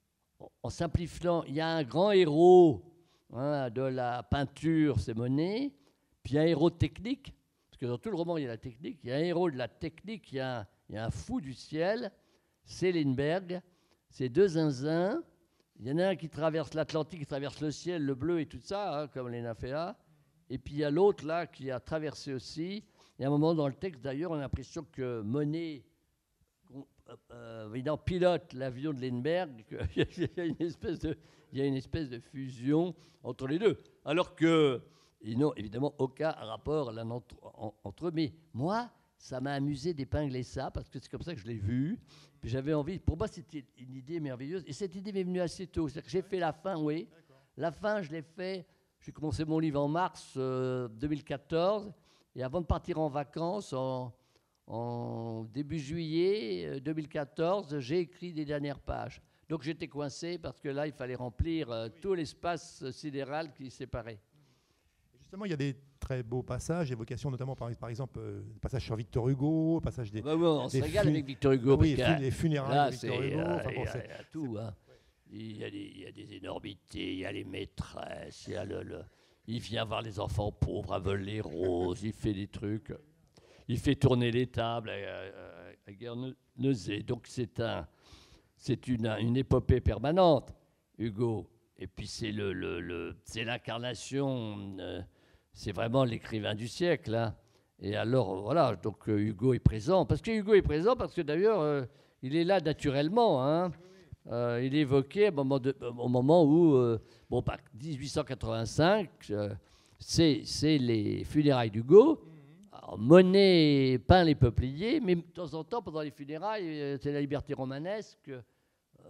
en simplifiant, il y a un grand héros hein, de la peinture, c'est Monet, puis un héros technique, parce que dans tout le roman, il y a la technique. Il y a un héros de la technique, il y a un, il y a un fou du ciel, c'est Lindbergh. C'est deux zinzins. Il y en a un qui traverse l'Atlantique, qui traverse le ciel, le bleu et tout ça, hein, comme les nymphéas. Et puis il y a l'autre là qui a traversé aussi. Il y a un moment dans le texte d'ailleurs, on a l'impression que Monet euh, euh, pilote l'avion de Lindbergh. Il y a une espèce de, il y a une espèce de fusion entre les deux. Alors que ils n'ont évidemment aucun rapport l'un entre, en, entre eux. Mais moi, ça m'a amusé d'épingler ça parce que c'est comme ça que je l'ai vu. Puis j'avais envie. Pour moi, c'était une idée merveilleuse. Et cette idée m'est venue assez tôt. C'est-à-dire que j'ai fait la fin, oui. La fin, je l'ai fait. J'ai commencé mon livre en mars euh, deux mille quatorze, et avant de partir en vacances, en, en début juillet euh, deux mille quatorze, j'ai écrit les dernières pages. Donc j'étais coincé parce que là, il fallait remplir euh, oui. tout l'espace sidéral qui séparait. Justement, il y a des très beaux passages, évocations notamment par, par exemple, euh, le passage sur Victor Hugo, le passage des... Bah, bon, on des se régale fun... avec Victor Hugo. Oui, parce les funérailles là, de Victor Hugo. Euh, enfin, il, bon, y a, il y a tout, hein. Il y, a des, il y a des énormités, il y a les maîtresses, il y a le, le, il vient voir les enfants pauvres, aveugle les roses, il fait des trucs, il fait tourner les tables à, à, à Guernesey. Donc c'est un, c'est une, une épopée permanente, Hugo. Et puis c'est le, le, le c'est l'incarnation, euh, c'est vraiment l'écrivain du siècle. Hein. Et alors voilà, donc euh, Hugo est présent, parce que Hugo est présent parce que d'ailleurs euh, il est là naturellement. Hein. Euh, il est évoqué au moment, de, au moment où, euh, bon, bah, dix-huit cent quatre-vingt-cinq, euh, c'est, c'est les funérailles d'Hugo. Alors, Monet peint les peupliers, mais de temps en temps, pendant les funérailles, euh, c'est la liberté romanesque. Euh,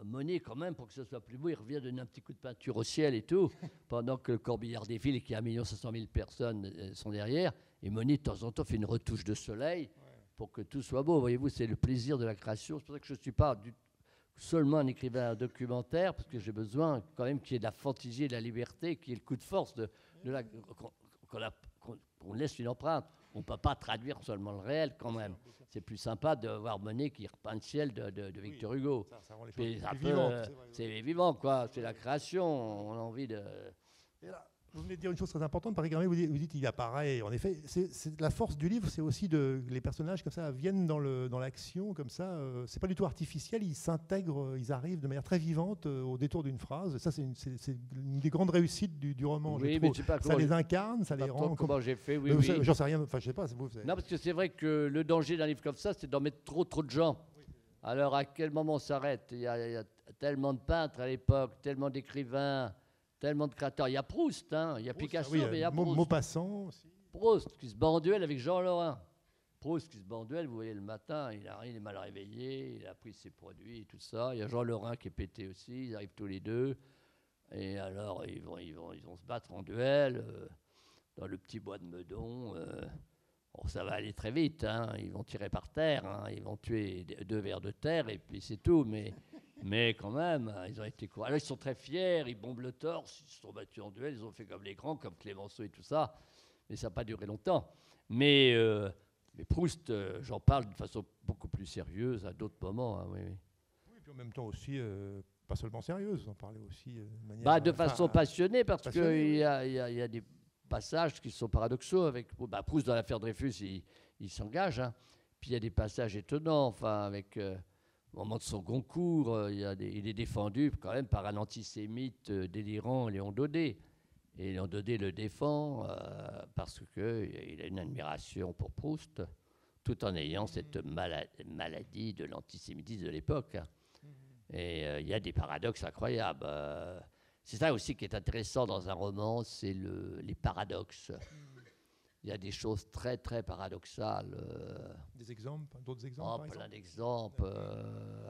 Monet, quand même, pour que ce soit plus beau, il revient donner un petit coup de peinture au ciel et tout, pendant que le Corbillard défile et qu'il y a un million cinq cent mille personnes euh, sont derrière. Et Monet, de temps en temps, fait une retouche de soleil pour que tout soit beau. Voyez-vous, c'est le plaisir de la création. C'est pour ça que je ne suis pas du, seulement un écrivain documentaire, parce que j'ai besoin quand même qu'il y ait de la fantaisie et de la liberté, qu'il y ait le coup de force, de, de la, qu'on, qu'on, a, qu'on, qu'on laisse une empreinte. On ne peut pas traduire seulement le réel quand même. C'est plus sympa de voir Monet qui repeint le ciel de, de, de Victor oui, Hugo. Ça, ça rend les choses plus vivantes. C'est, c'est vivant, quoi. C'est la création. On a envie de... Et là, vous venez de dire une chose très importante, Paris Gramier, vous dites, vous dites il apparaît. En effet, c'est, c'est la force du livre, c'est aussi de les personnages comme ça viennent dans, le, dans l'action, comme ça. Euh, c'est pas du tout artificiel, ils s'intègrent, ils arrivent de manière très vivante euh, au détour d'une phrase. Ça, c'est une, c'est, c'est une des grandes réussites du, du roman. Oui, je mais trouve. je sais pas ça les incarne, ça les rend. Comment j'ai fait, oui, oui. oui. J'en sais rien, enfin, je sais pas. Vous, vous avez... Non, parce que c'est vrai que le danger d'un livre comme ça, c'est d'en mettre trop, trop de gens. Oui. Alors, à quel moment on s'arrête? Il y a, il y a tellement de peintres à l'époque, tellement d'écrivains. Tellement de créateurs. Il y a Proust, hein. Il y a Proust, Picasso, oui, mais il y a Proust. Maupassant aussi. Proust qui se bat en duel avec Jean Lorrain. Proust qui se bat en duel, vous voyez, le matin, il, a, il est mal réveillé, il a pris ses produits et tout ça. Il y a Jean Lorrain qui est pété aussi, ils arrivent tous les deux. Et alors, ils vont, ils vont, ils vont se battre en duel euh, dans le petit bois de Meudon. Euh, bon, ça va aller très vite, hein. Ils vont tirer par terre, hein. Ils vont tuer deux vers de terre et puis c'est tout. Mais... Mais quand même, ils ont été courageux. Alors, ils sont très fiers, ils bombent le torse, ils se sont battus en duel, ils ont fait comme les grands, comme Clémenceau et tout ça. Mais ça n'a pas duré longtemps. Mais, euh, mais Proust, euh, j'en parle de façon beaucoup plus sérieuse à d'autres moments. Hein, oui, oui. Oui, et puis en même temps aussi, euh, pas seulement sérieuse, vous en parlez aussi euh, de manière... Bah, de façon enfin, passionnée, parce qu'il oui. y a, y, a, y a des passages qui sont paradoxaux. Avec, bah, Proust, dans l'affaire Dreyfus, il, il s'engage. Hein. Puis il y a des passages étonnants, enfin, avec... Euh, au moment de son concours, euh, il, y a des, il est défendu quand même par un antisémite euh, délirant, Léon Daudet. Et Léon Daudet le défend euh, parce qu'il a une admiration pour Proust, tout en ayant cette mala- maladie de l'antisémitisme de l'époque. Hein. Et euh, il y a des paradoxes incroyables. Euh, c'est ça aussi qui est intéressant dans un roman, c'est le, les paradoxes. Il y a des choses très, très paradoxales. Euh, des exemples, d'autres exemples oh, par plein exemple d'exemples. Euh,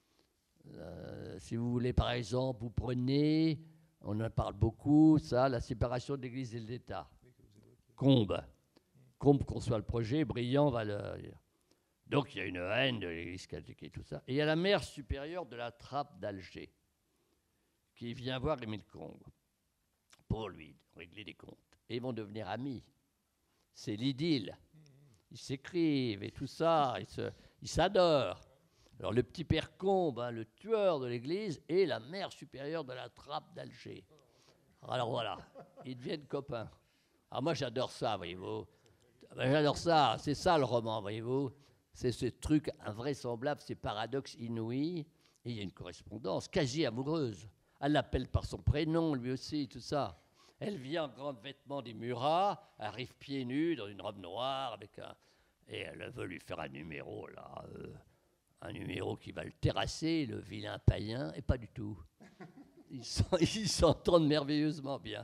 euh, si vous voulez, par exemple, vous prenez, on en parle beaucoup, ça, la séparation de l'Église et de l'État. Combes. Combes conçoit le projet, Briand va le... Donc, il y a une haine de l'Église catholique et tout ça. Et il y a la mère supérieure de la Trappe d'Alger qui vient voir Émile Combes pour lui régler des comptes. Et ils vont devenir amis. C'est l'idylle. Ils s'écrivent et tout ça, ils, se, ils s'adorent. Alors le petit père Combes, hein, le tueur de l'église, et la mère supérieure de la Trappe d'Alger. Alors voilà, ils deviennent copains. Alors moi j'adore ça, voyez-vous. Ben, j'adore ça, c'est ça le roman, voyez-vous. C'est ce truc invraisemblable, ces paradoxes inouïs. Et il y a une correspondance quasi amoureuse. Elle l'appelle par son prénom, lui aussi, tout ça. Elle vient en grands vêtements des Murat, arrive pieds nus dans une robe noire, avec un... et elle veut lui faire un numéro, là, euh, un numéro qui va le terrasser, le vilain païen, et pas du tout. Ils, sont, ils s'entendent merveilleusement bien.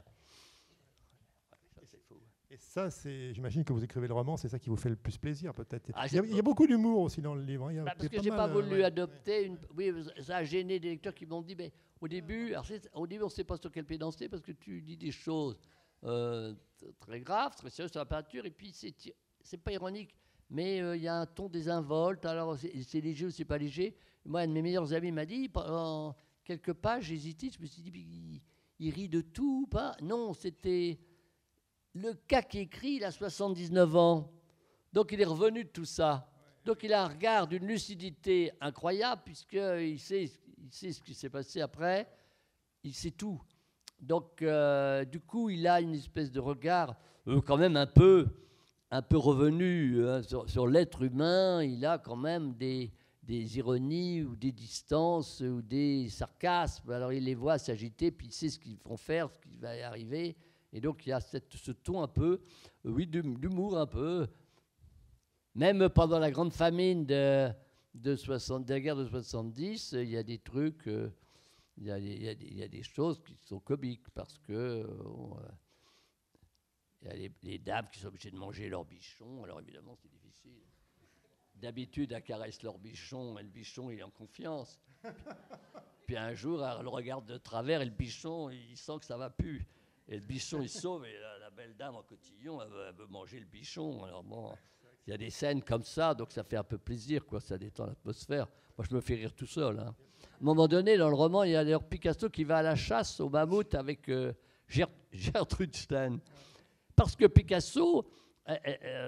Ça, c'est fou. Et ça, c'est, j'imagine que vous écrivez le roman, c'est ça qui vous fait le plus plaisir, peut-être. Ah, il, y a, il y a beaucoup d'humour aussi dans le livre. Il y a, bah, parce que pas j'ai mal, pas voulu ouais. adopter une... Oui, ça a gêné des lecteurs qui m'ont dit, mais au début, alors au début, on ne sait pas sur quel pied danser parce que tu dis des choses euh, très graves, très sérieuses sur la peinture, et puis c'est, c'est pas ironique, mais il euh, y a un ton désinvolte, alors c'est, c'est léger ou c'est pas léger. Moi, un de mes meilleurs amis m'a dit, pendant quelques pages, j'hésitais, je me suis dit, il, il rit de tout ou pas? Non, c'était le cas qui écrit, il a soixante-dix-neuf ans, donc il est revenu de tout ça. Donc il a un regard d'une lucidité incroyable, puisqu'il sait, il sait ce qui s'est passé après, il sait tout. Donc euh, du coup, il a une espèce de regard euh, quand même un peu, un peu revenu hein, sur, sur l'être humain. Il a quand même des, des ironies ou des distances ou des sarcasmes. Alors il les voit s'agiter, puis il sait ce qu'ils vont faire, ce qui va y arriver. Et donc il y a cette, ce ton un peu, euh, oui, d'humour un peu. Même pendant la grande famine de, de, soixante, de la guerre de soixante-dix, il y a des trucs, euh, il, y a, il, y a, il y a des choses qui sont comiques parce que euh, on, euh, il y a les, les dames qui sont obligées de manger leur bichon. Alors évidemment, c'est difficile. D'habitude, elles caressent leur bichon, et le bichon, il est en confiance. Puis un jour, elle le regarde de travers et le bichon, il sent que ça va plus. Et le bichon, il sauve et la, la belle dame en cotillon, elle veut, elle veut manger le bichon. Alors bon, il y a des scènes comme ça, donc ça fait un peu plaisir, quoi. Ça détend l'atmosphère. Moi, je me fais rire tout seul. Hein. À un moment donné, dans le roman, il y a d'ailleurs Picasso qui va à la chasse au mammouth avec euh, Gert- Gertrude Stein. Parce que Picasso, euh,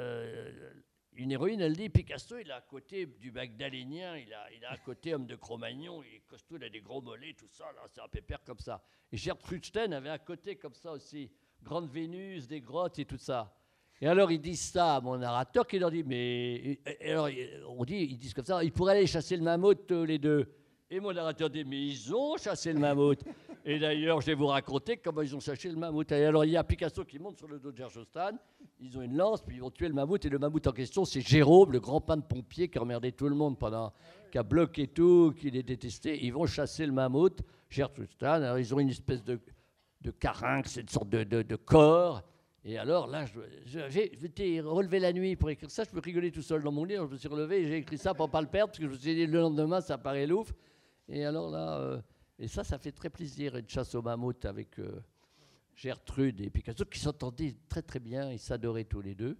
euh, une héroïne, elle dit, Picasso, il est à côté du magdalénien, il a, il a à côté homme de Cro-Magnon, il est costaud, il a des gros mollets, tout ça, là, c'est un pépère comme ça. Et Gertrude Stein avait à côté comme ça aussi, Grande Vénus, des grottes et tout ça. Et alors ils disent ça à mon narrateur qui leur dit, mais... Et, et alors on dit, ils disent comme ça, ils pourraient aller chasser le mammouth tous les deux. Et mon narrateur dit, mais ils ont chassé le mammouth. Et d'ailleurs, je vais vous raconter comment ils ont chassé le mammouth. Et alors, il y a Picasso qui monte sur le dos de Gertrude Stein. Ils ont une lance, puis ils vont tuer le mammouth. Et le mammouth en question, c'est Jérôme, le grand peintre pompier qui a emmerdé tout le monde pendant, qui a bloqué tout, qui les détestait. Ils vont chasser le mammouth, Gertrude Stein. Alors, ils ont une espèce de, de carynque, c'est une sorte de, de, de corps. Et alors, là, je, je, j'ai été relevé la nuit pour écrire ça. Je peux rigoler tout seul dans mon lit. Alors, je me suis relevé et j'ai écrit ça pour ne pas le perdre, parce que je me suis dit, le lendemain, ça paraît louf. Et alors là, euh, et ça, ça fait très plaisir, une chasse au mammouth avec euh, Gertrude et Picasso, qui s'entendaient très très bien, ils s'adoraient tous les deux.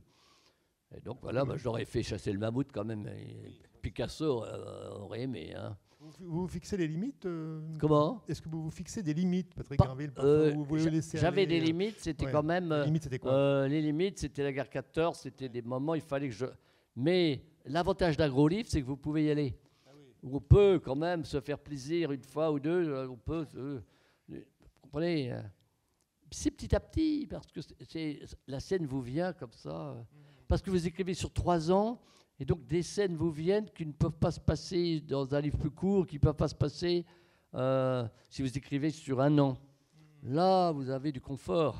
Et donc voilà, bah, j'aurais fait chasser le mammouth quand même. Et Picasso euh, aurait aimé. Hein. Vous, vous fixez les limites euh, Comment? Est-ce que vous vous fixez des limites, Patrick Pas, Grinville euh, vous, vous les laissez J'avais aller, des euh, limites, c'était ouais. quand même... Les limites, c'était quoi euh, Les limites, c'était la guerre quatorze, c'était des moments, il fallait que je... Mais l'avantage d'un gros livre, c'est que vous pouvez y aller. On peut quand même se faire plaisir une fois ou deux, on peut, euh, vous comprenez, euh, c'est petit à petit, parce que c'est, c'est, la scène vous vient comme ça, euh, parce que vous écrivez sur trois ans, et donc des scènes vous viennent qui ne peuvent pas se passer dans un livre plus court, qui ne peuvent pas se passer euh, si vous écrivez sur un an. Là, vous avez du confort.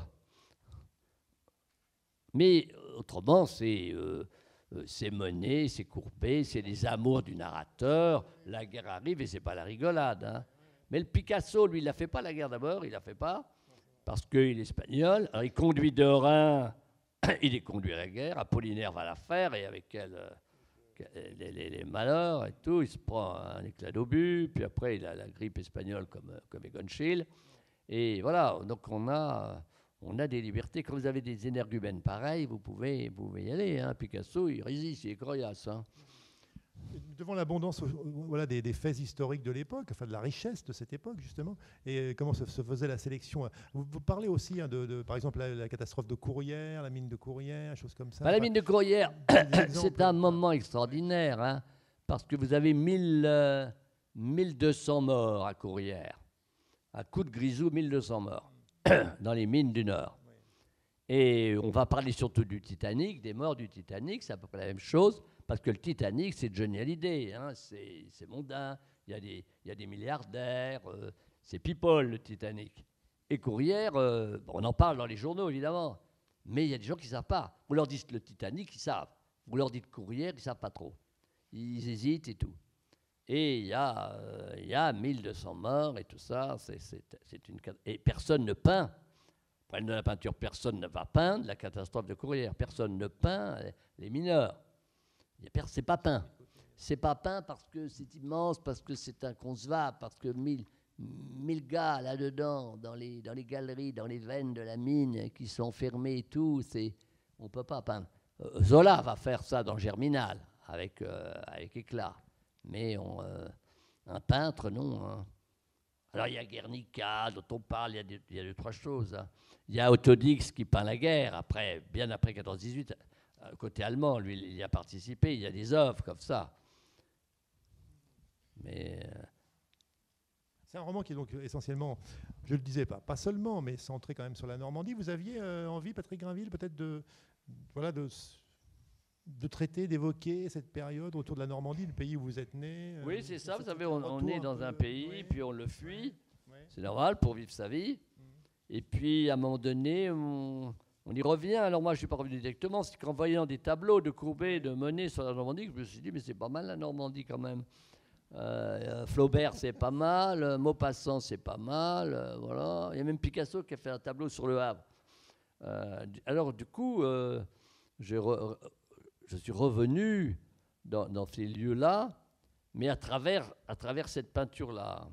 Mais autrement, c'est... Euh, c'est Monet, c'est Courbet, c'est les amours du narrateur. La guerre arrive et c'est pas la rigolade. Hein. Mais le Picasso, lui, il la fait pas la guerre d'abord, il la fait pas parce qu'il est espagnol. Alors il conduit de Rhin, il est conduit à la guerre. Apollinaire va la faire et avec elle euh, les, les, les malheurs et tout, il se prend un éclat d'obus. Puis après, il a la grippe espagnole comme comme Egon Schiele. Et voilà, donc on a On a des libertés. Quand vous avez des énergumènes pareils, vous pouvez, vous pouvez y aller. Hein. Picasso, il résiste, il est coriace. Hein. Devant l'abondance voilà, des, des faits historiques de l'époque, enfin de la richesse de cette époque, justement, et comment se, se faisait la sélection. Vous, vous parlez aussi, hein, de, de, par exemple, la, la catastrophe de Courrières, la mine de Courrières, choses comme ça. Bah, la mine de Courrières, c'est un moment extraordinaire, hein, parce que vous avez mille, euh, mille deux cents morts à Courrières. À coup de grisou, mille deux cents morts. Dans les mines du Nord. Et on va parler surtout du Titanic, des morts du Titanic, c'est à peu près la même chose, parce que le Titanic, c'est Johnny Hallyday, hein, c'est, c'est mondain, il y a des, il y a des milliardaires, euh, c'est people, le Titanic. Et Courrières, euh, bon, on en parle dans les journaux, évidemment, mais il y a des gens qui ne savent pas. Vous leur dites le Titanic, ils savent. Vous leur dites Courrières, ils ne savent pas trop. Ils hésitent et tout. Et il y, euh, y a mille deux cents morts et tout ça, c'est, c'est, c'est une, et personne ne peint. Problème de la peinture, personne ne va peindre la catastrophe de Courrières. Personne ne peint les mineurs. C'est pas peint. C'est pas peint parce que c'est immense, parce que c'est inconcevable, parce que mille, mille gars là-dedans, dans les, dans les galeries, dans les veines de la mine, qui sont fermés et tout, c'est, on ne peut pas peindre. Euh, Zola va faire ça dans Germinal, avec, euh, avec éclat. Mais on, euh, un peintre, non. Hein. Alors, il y a Guernica, dont on parle, il y a deux, il y a deux trois choses. Hein. Il y a Otto Dix qui peint la guerre, après, bien après quatorze dix-huit, euh, côté allemand, lui, il y a participé, il y a des œuvres comme ça. Mais... Euh, c'est un roman qui est donc essentiellement, je le disais pas, pas seulement, mais centré quand même sur la Normandie. Vous aviez euh, envie, Patrick Grinville, peut-être de... Voilà, de de traiter, d'évoquer cette période autour de la Normandie, le pays où vous êtes né. Oui, euh, c'est ça, vous savez, on, on est dans un, un pays, ouais. Puis on le fuit, ouais. C'est normal pour vivre sa vie, mmh. Et puis à un moment donné, on, on y revient. Alors moi, je ne suis pas revenu directement, c'est qu'en voyant des tableaux de Courbet, de Monet sur la Normandie, je me suis dit, mais c'est pas mal la Normandie quand même. Euh, Flaubert, c'est pas mal, Maupassant, c'est pas mal, euh, voilà. Il y a même Picasso qui a fait un tableau sur le Havre. Euh, alors du coup, euh, j'ai... Re, Je suis revenu dans, dans ces lieux-là, mais à travers, à travers cette peinture-là. Il y a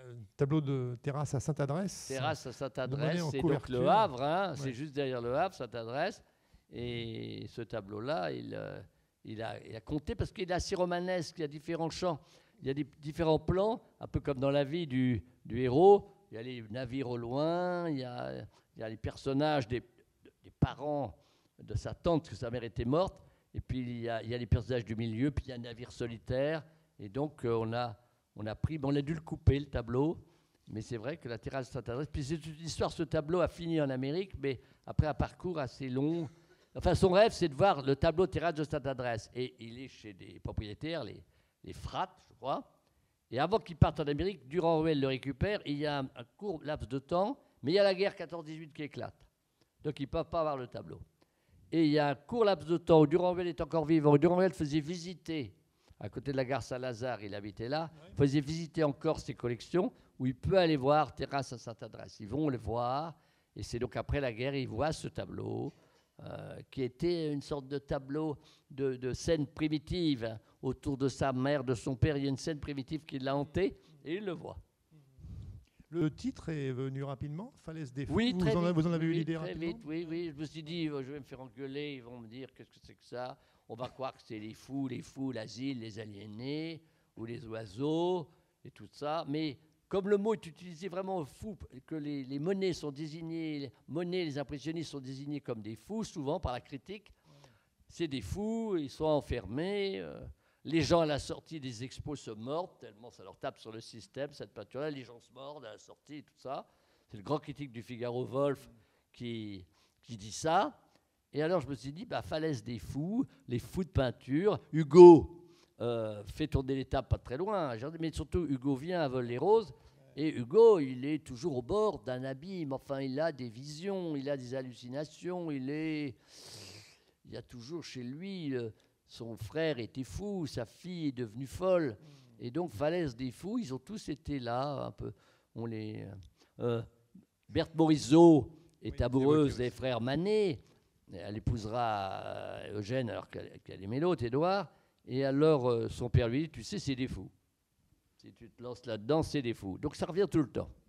Euh, tableau de terrasse à Sainte-Adresse. Terrasse à Sainte-Adresse, c'est donc couverture. le Havre, hein, Ouais. c'est juste derrière le Havre, Sainte-Adresse. Et ce tableau-là, il, euh, il, a, il a compté parce qu'il est assez romanesque, il y a différents champs, il y a des différents plans, un peu comme dans la vie du, du héros. Il y a les navires au loin, il y a, il y a les personnages des, des parents de sa tante, parce que sa mère était morte. Et puis il y a, il y a les personnages du milieu, puis il y a un navire solitaire. Et donc euh, on, a, on a pris, bon, on a dû le couper, le tableau. Mais c'est vrai que la terrasse de Sainte-Adresse, puis c'est toute l'histoire, ce tableau a fini en Amérique, mais après un parcours assez long. Enfin, son rêve, c'est de voir le tableau terrasse de Sainte-Adresse. Et il est chez des propriétaires, les, les Frattes, je crois. Et avant qu'il parte en Amérique, Durand-Ruel le récupère. Il y a un, un court laps de temps, mais il y a la guerre quatorze dix-huit qui éclate. Donc, ils ne peuvent pas avoir le tableau. Et il y a un court laps de temps où Durand-Ruel est encore vivant. Durand-Ruel faisait visiter, à côté de la gare Saint-Lazare, il habitait là, ouais. faisait visiter encore ses collections, où il peut aller voir terrasse à Sainte-Adresse. Ils vont le voir. Et c'est donc après la guerre, ils voient ce tableau. Euh, qui était une sorte de tableau de, de scène primitive hein, autour de sa mère, de son père. Il y a une scène primitive qui l'a hanté et il le voit. Le titre est venu rapidement, Falaise des Fous. Oui, vous, très en, vite, vous en avez oui, eu l'idée très rapidement vite, oui, oui. Je me suis dit, je vais me faire engueuler, ils vont me dire qu'est-ce que c'est que ça. On va croire que c'est les fous, les fous, l'asile, les aliénés ou les oiseaux et tout ça. Mais comme le mot est utilisé vraiment fou, que les, les monnaies sont désignées, les monnaies, les impressionnistes sont désignés comme des fous, souvent par la critique, c'est des fous, ils sont enfermés. Euh, les gens à la sortie des expos se mordent, tellement ça leur tape sur le système, cette peinture-là. Les gens se mordent à la sortie, tout ça. C'est le grand critique du Figaro, Wolf, qui, qui dit ça. Et alors je me suis dit, bah, Falaise des fous, les fous de peinture. Hugo euh, fait tourner les tables pas très loin, mais surtout Hugo vient à Vol-les-Roses. Et Hugo, il est toujours au bord d'un abîme. Enfin, il a des visions, il a des hallucinations, il est... Il y a toujours chez lui, euh, son frère était fou, sa fille est devenue folle. Et donc, Falaise des fous, ils ont tous été là, un peu. On les, euh, Berthe Morisot est oui, amoureuse des frères Manet. Elle épousera euh, Eugène alors qu'elle, qu'elle aimait l'autre, Édouard. Et alors, euh, son père lui dit, tu sais, c'est des fous. Si tu te lances là-dedans, c'est des fous. Donc, ça revient tout le temps.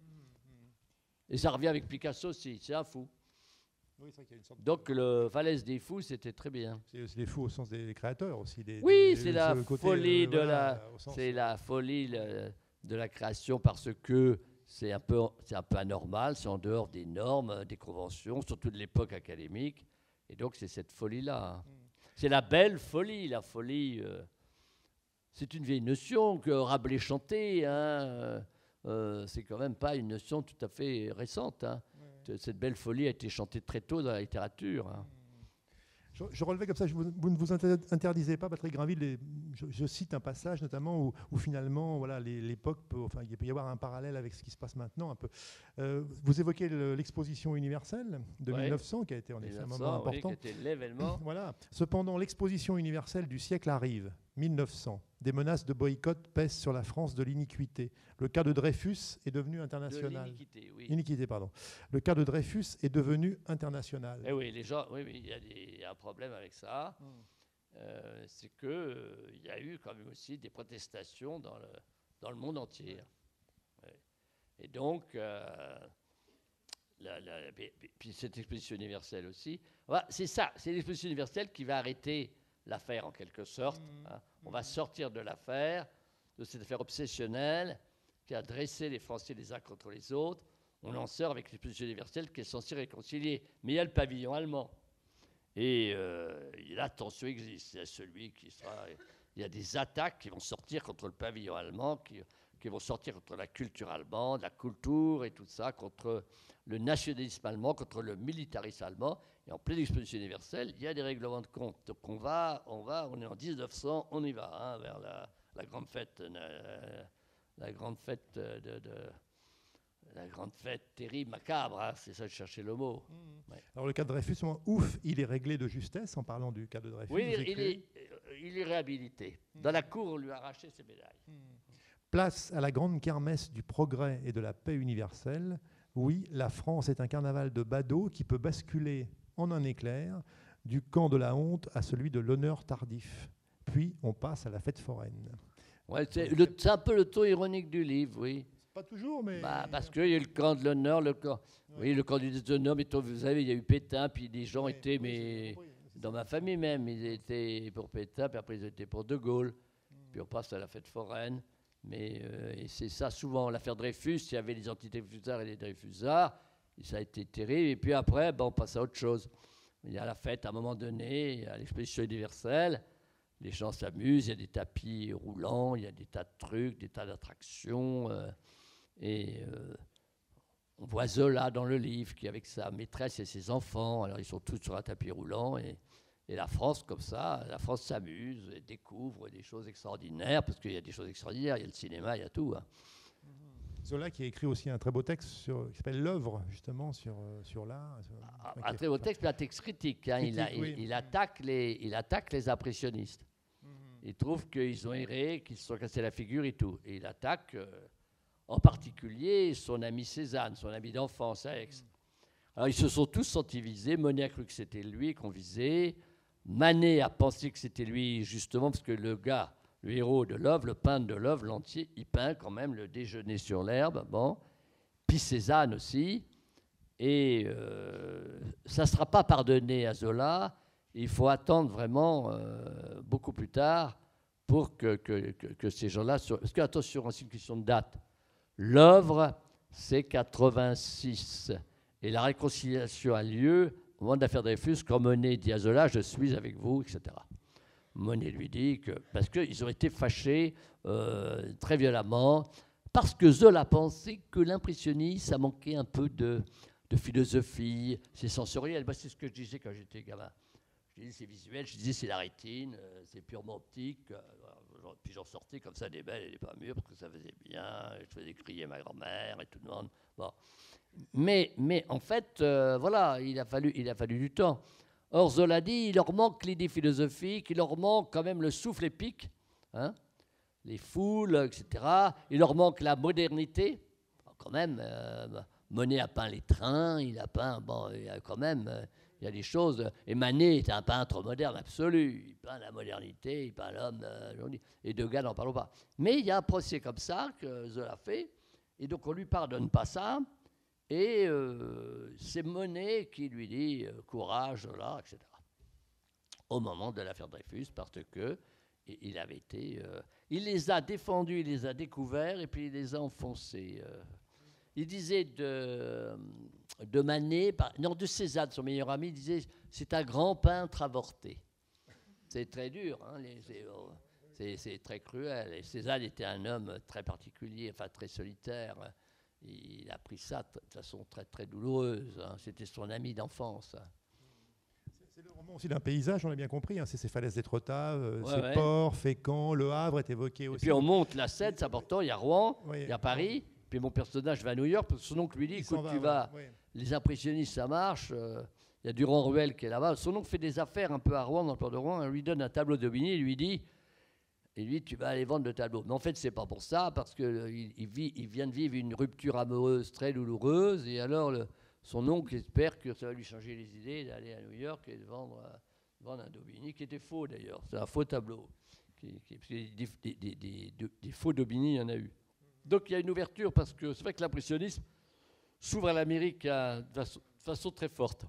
Et ça revient avec Picasso aussi, c'est un fou. Oui, c'est vrai qu'il y a une sorte Donc, de... le Falaise des fous, c'était très bien. C'est, c'est des fous au sens des créateurs aussi. Des, oui, des, c'est, la côté, folie euh, de voilà, la, c'est la folie le, de la création parce que c'est un, peu, c'est un peu anormal, c'est en dehors des normes, des conventions, surtout de l'époque académique. Et donc, c'est cette folie-là. Hein. Mm. C'est la belle folie, la folie. Euh, c'est une vieille notion que Rabelais chantait. Hein, euh, c'est quand même pas une notion tout à fait récente. Hein. Cette belle folie a été chantée très tôt dans la littérature. Hein. Je, je relevais comme ça, je vous, vous ne vous interdisez pas, Patrick Grinville, les, je, je cite un passage notamment où, où finalement voilà, les, l'époque, peut, enfin, il peut y avoir un parallèle avec ce qui se passe maintenant. Un peu. Euh, vous évoquez le, l'exposition universelle de ouais. mille neuf cents, qui a été en effet un moment important. Oui, qui était l'événement. Voilà. Cependant, l'exposition universelle du siècle arrive, mille neuf cents. Des menaces de boycott pèsent sur la France de l'iniquité. Le cas de Dreyfus est devenu international. De l'iniquité, oui. Iniquité, pardon. Le cas de Dreyfus est devenu international. Eh oui, les gens, oui, oui, il y a des, il y a un problème avec ça. Mm. Euh, c'est que euh, il y a eu quand même aussi des protestations dans le dans le monde entier. Ouais. Ouais. Et donc, euh, la, la, puis cette exposition universelle aussi. Voilà, c'est ça, c'est l'exposition universelle qui va arrêter l'affaire en quelque sorte. Mmh, hein. On mmh. va sortir de l'affaire, de cette affaire obsessionnelle qui a dressé les Français les uns contre les autres. On en sort avec l'exposition universelle qui est censée réconcilier. Mais il y a le pavillon allemand. Et euh, la tension existe. Il y a celui qui sera... Il y a des attaques qui vont sortir contre le pavillon allemand, qui, qui vont sortir contre la culture allemande, la culture et tout ça, contre le nationalisme allemand, contre le militarisme allemand. Et en pleine exposition universelle, il y a des règlements de compte. Donc on va, on va, on est en dix-neuf cents, on y va, hein, vers la, la grande fête, euh, la grande fête de, de la grande fête terrible, macabre, hein, c'est ça, je cherchais le mot. Mmh. Ouais. Alors le cas de Dreyfus, ouf, il est réglé de justesse en parlant du cas de Dreyfus. Oui, il, il, est, il est réhabilité. Mmh. Dans la cour, on lui a arraché ses médailles. Mmh. Place à la grande kermesse du progrès et de la paix universelle. Oui, la France est un carnaval de badauds qui peut basculer en un éclair du camp de la honte à celui de l'honneur tardif. Puis on passe à la fête foraine. Ouais, c'est, le, c'est un peu le ton ironique du livre, oui. Pas toujours, mais... Bah, parce qu'il y a eu le camp de l'honneur, le camp... Ouais. Oui, le camp du déshonneur, mais vous savez, il y a eu Pétain, puis des gens ouais, étaient, oui, mais dans ma famille même, ils étaient pour Pétain, puis après ils étaient pour De Gaulle, mmh. Puis on passe à la fête foraine, mais euh, et c'est ça souvent, l'affaire Dreyfus, il y avait les anti-Dreyfusards et les Dreyfusards, et ça a été terrible, et puis après, ben, on passe à autre chose. Il y a la fête à un moment donné, il y a l'exposition universelle, les gens s'amusent, il y a des tapis roulants, il y a des tas de trucs, des tas d'attractions, euh, et... Euh, on voit Zola dans le livre, qui avec sa maîtresse et ses enfants, alors ils sont tous sur un tapis roulant, et, et la France, comme ça, la France s'amuse et découvre des choses extraordinaires, parce qu'il y a des choses extraordinaires, il y a le cinéma, il y a tout. Hein. Zola qui a écrit aussi un très beau texte sur, qui s'appelle L'œuvre, justement, sur, sur l'art. Ah, un très beau texte, mais un texte critique. Hein. critique il, a, oui. il, il, attaque les, il attaque les impressionnistes. Mm-hmm. Il trouve qu'ils ont erré, qu'ils se sont cassés la figure et tout. Et il attaque... Euh, en particulier son ami Cézanne, son ami d'enfance, Aix. Alors ils se sont tous sentis visés. Monet a cru que c'était lui qu'on visait. Manet a pensé que c'était lui, justement, parce que le gars, le héros de l'œuvre, le peintre de l'œuvre, l'entier, il peint quand même le déjeuner sur l'herbe. Bon. Puis Cézanne aussi. Et euh, ça ne sera pas pardonné à Zola. Il faut attendre vraiment euh, beaucoup plus tard pour que, que, que, que ces gens-là... Soient... Parce que, attention, c'est une question de date. L'œuvre, c'est quatre-vingt-six. Et la réconciliation a lieu au moment de l'affaire Dreyfus, quand Monet dit à Zola, je suis avec vous, et cetera. Monet lui dit que, parce qu'ils ont été fâchés euh, très violemment, parce que Zola pensait que l'impressionnisme, ça manquait un peu de, de philosophie, c'est sensoriel. Bah, c'est ce que je disais quand j'étais gamin. Je disais c'est visuel, je disais c'est la rétine, euh, c'est purement optique. Euh, puis j'en sortais comme ça des belles et des pas mûres, parce que ça faisait bien, je faisais crier ma grand-mère et tout le monde. Bon. Mais, mais en fait, euh, voilà, il a, fallu, il a fallu du temps. Or, Zola dit, il leur manque l'idée philosophique, il leur manque quand même le souffle épique, hein, les foules, et cetera. Il leur manque la modernité. Quand même, euh, Monet a peint les trains, il a peint, bon, il y a quand même... Euh, il y a des choses. Et Manet est un peintre moderne absolu. Il peint la modernité, il peint l'homme. Euh, et Degas, n'en parlons pas. Mais il y a un procès comme ça que Zola fait. Et donc, on ne lui pardonne pas ça. Et euh, c'est Monet qui lui dit euh, courage, Zola, et cetera. Au moment de l'affaire Dreyfus, parce que il avait été. Euh, il les a défendus, il les a découverts, et puis il les a enfoncés. Euh. Il disait de. de Manet, non, de Cézanne, son meilleur ami, il disait c'est un grand peintre avorté. C'est très dur, hein, c'est, c'est très cruel. Et Cézanne était un homme très particulier, enfin très solitaire. Il a pris ça de façon très, très douloureuse. Hein. C'était son ami d'enfance. C'est le roman aussi d'un paysage, on l'a bien compris. Hein. C'est ces falaises d'Étretat, euh, ouais, ces ouais. ports, Fécamp, Le Havre est évoqué aussi. Et puis on monte la Seine, c'est important, il y a Rouen, oui, il y a Paris. Oui. Puis mon personnage va à New York, parce que son oncle lui dit, écoute, va, tu vas, ouais. Les impressionnistes, ça marche. Il euh, y a Durand-Ruel qui est là-bas. Son oncle fait des affaires un peu à Rouen, dans le port de Rouen. On lui donne un tableau d'Aubigny, il lui dit, et lui, tu vas aller vendre le tableau. Mais en fait, c'est pas pour ça, parce qu'il euh, il vit, il vient de vivre une rupture amoureuse très douloureuse. Et alors, le, son oncle espère que ça va lui changer les idées d'aller à New York et de vendre, euh, vendre un d'Aubigny, qui était faux d'ailleurs. C'est un faux tableau. Qui, qui, parce que des, des, des, des, des, des faux d'Aubigny, il y en a eu. Donc il y a une ouverture, parce que c'est vrai que l'impressionnisme s'ouvre à l'Amérique de façon, de façon très forte.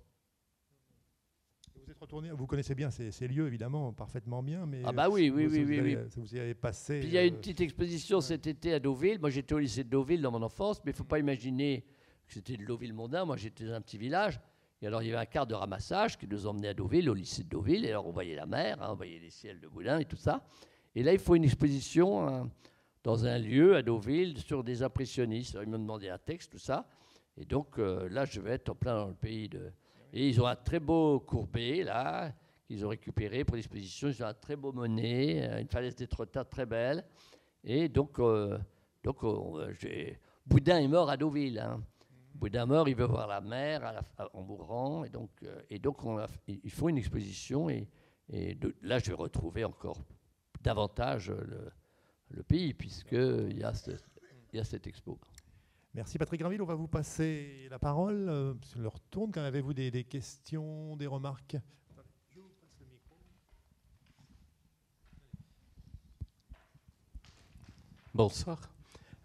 Vous êtes retourné, vous connaissez bien ces, ces lieux, évidemment, parfaitement bien. Mais ah bah oui, oui, vous, oui, vous, oui, avez, oui. Vous y avez passé... Puis il y a une petite exposition ouais. cet été à Deauville. Moi, j'étais au lycée de Deauville dans mon enfance, mais il ne faut pas imaginer que c'était de Deauville-Mondain. Moi, j'étais dans un petit village. Et alors, il y avait un quart de ramassage qui nous emmenait à Deauville, au lycée de Deauville. Et alors, on voyait la mer, hein, on voyait les ciels de Boudin et tout ça. Et là, il faut une exposition... Hein, dans un lieu à Deauville sur des impressionnistes. Alors, ils m'ont demandé un texte, tout ça. Et donc euh, là, je vais être en plein dans le pays de... Et ils ont un très beau Courbet, là, qu'ils ont récupéré pour l'exposition. Ils ont un très beau Monet, une falaise d'Étretat très belle. Et donc, euh, donc euh, j'ai... Boudin est mort à Deauville. Hein. Boudin mort, il veut voir la mer à la... en mourant. Et donc, euh, et donc on a... il faut une exposition. Et, et de... là, je vais retrouver encore davantage le... le pays, puisqu'il y, y a cette expo. Merci Patrick Granville, on va vous passer la parole. Euh, je le retourne, quand avez-vous des, des questions, des remarques? Je vous passe le micro. Bonsoir.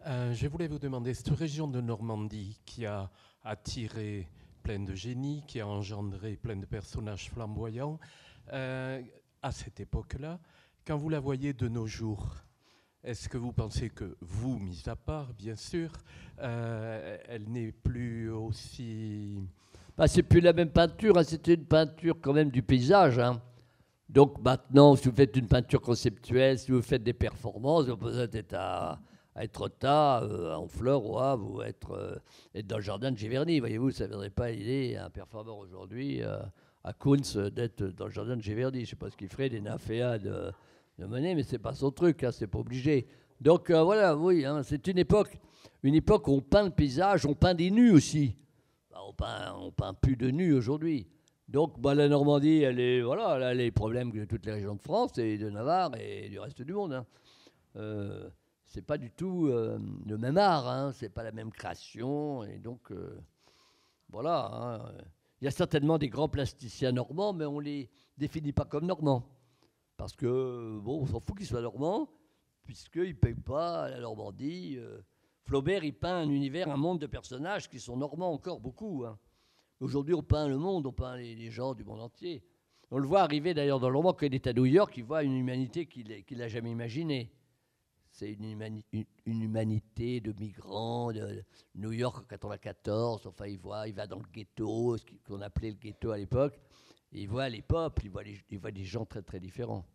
Euh, je voulais vous demander, cette région de Normandie qui a attiré plein de génies, qui a engendré plein de personnages flamboyants, euh, à cette époque-là, quand vous la voyez de nos jours, est-ce que vous pensez que vous, mis à part, bien sûr, euh, elle n'est plus aussi... Bah, c'est plus la même peinture, hein, c'était une peinture quand même du paysage. Hein. Donc maintenant, si vous faites une peinture conceptuelle, si vous faites des performances, vous pouvez être à, à Etretat, euh, en Fleur, ou à ou être, euh, être dans le jardin de Giverny. Voyez-vous, ça ne viendrait pas l'idée à un performeur aujourd'hui, euh, à Kunz, d'être dans le jardin de Giverny. Je ne sais pas ce qu'il ferait, des nymphéas de, de Monet, mais ce n'est pas son truc, hein, c'est pas obligé. Donc euh, voilà, oui, hein, c'est une époque, une époque où on peint le paysage, on peint des nus aussi. Bah, on peint, on peint plus de nus aujourd'hui. Donc bah, la Normandie, elle, est, voilà, elle a les problèmes de toutes les régions de France et de Navarre et du reste du monde. Hein. Euh, c'est pas du tout euh, le même art, hein, c'est pas la même création. Et donc, euh, voilà. Hein. Il y a certainement des grands plasticiens normands, mais on les définit pas comme normands. Parce que, bon, on s'en fout qu'ils soient normands, puisqu'ils ne payent pas la Normandie. Euh, Flaubert, il peint un univers, un monde de personnages qui sont normands encore beaucoup. Hein. Aujourd'hui, on peint le monde, on peint les, les gens du monde entier. On le voit arriver d'ailleurs dans le roman, quand il est à New York, il voit une humanité qu'il qu'il n'a jamais imaginée. C'est une, humani une, une humanité de migrants, de New York en quatre-vingt-quatorze, enfin il voit, il va dans le ghetto, ce qu'on appelait le ghetto à l'époque, et il voit les peuples, il voit, les, il voit des gens très très différents.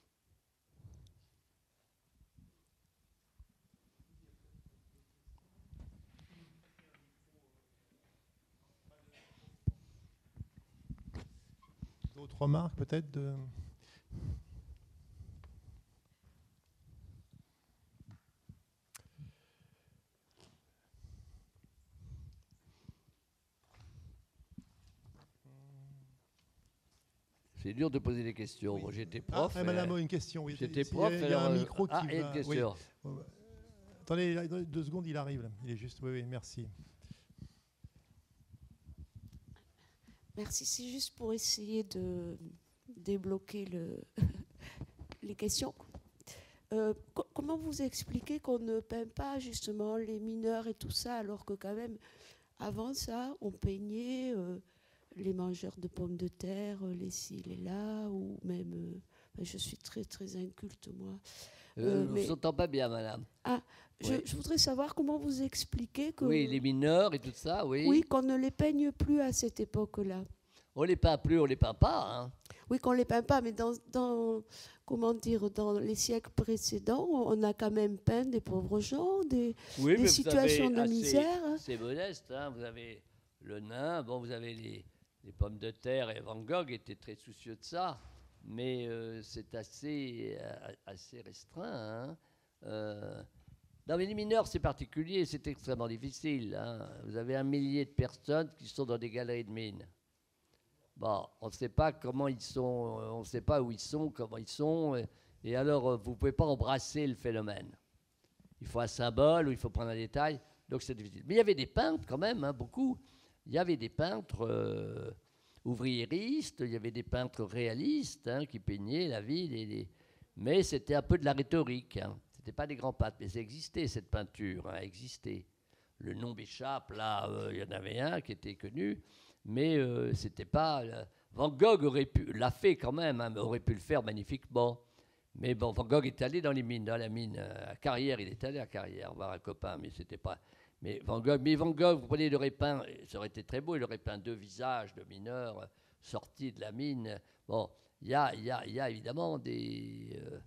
D'autres remarques peut-être de... C'est dur de poser des questions. Oui. Moi, j'étais prof. Ah, madame, une question. Oui. J'étais Si, prof. Il y a un micro qui ah, va... et une question. Oui. Attendez, deux secondes, il arrive. Là. Il est juste... Oui, oui, merci. Merci. C'est juste pour essayer de débloquer le les questions. Euh, co comment vous expliquez qu'on ne peint pas justement les mineurs et tout ça, alors que quand même, avant ça, on peignait euh, les mangeurs de pommes de terre, les ci, les là, ou même... Euh, je suis très, très inculte, moi. Euh, Euh, je mais... ne vous entends pas bien, madame. Ah, je, oui. je voudrais savoir comment vous expliquez que... Oui, les mineurs et tout ça, oui. Oui, qu'on ne les peigne plus à cette époque-là. On les peint plus, on les peint pas. Hein. Oui, qu'on les peint pas, mais dans, dans, comment dire, dans les siècles précédents, on a quand même peint des pauvres gens, des, oui, des situations de assez, misère. C'est modeste, hein. Vous avez le nain, bon, vous avez les, les pommes de terre, et Van Gogh était très soucieux de ça, mais euh, c'est assez, euh, assez restreint. Hein. Euh, Dans les mineurs, c'est particulier, c'est extrêmement difficile. Hein. Vous avez un millier de personnes qui sont dans des galeries de mines. Bon, on ne sait pas comment ils sont, on ne sait pas où ils sont, comment ils sont, et alors vous ne pouvez pas embrasser le phénomène. Il faut un symbole ou il faut prendre un détail, donc c'est difficile. Mais il y avait des peintres quand même, hein, beaucoup. Il y avait des peintres euh, ouvriéristes, il y avait des peintres réalistes hein, qui peignaient la vie, les, les... mais c'était un peu de la rhétorique. Hein. Ce n'était pas des grands peintres, mais ça existait, cette peinture, hein, existait. Le nom m'échappe, là, euh, il y en avait un qui était connu. Mais euh, c'était pas... Euh, Van Gogh aurait pu, l'a fait quand même, hein, aurait pu le faire magnifiquement. Mais bon, Van Gogh est allé dans les mines, dans la mine à Carrière, il est allé à Carrière voir un copain, mais c'était pas... Mais Van Gogh, mais Van Gogh, vous prenez, il aurait peint, ça aurait été très beau, il aurait peint deux visages de mineurs euh, sortis de la mine. Bon, il y a, y, a, y a évidemment des... Euh,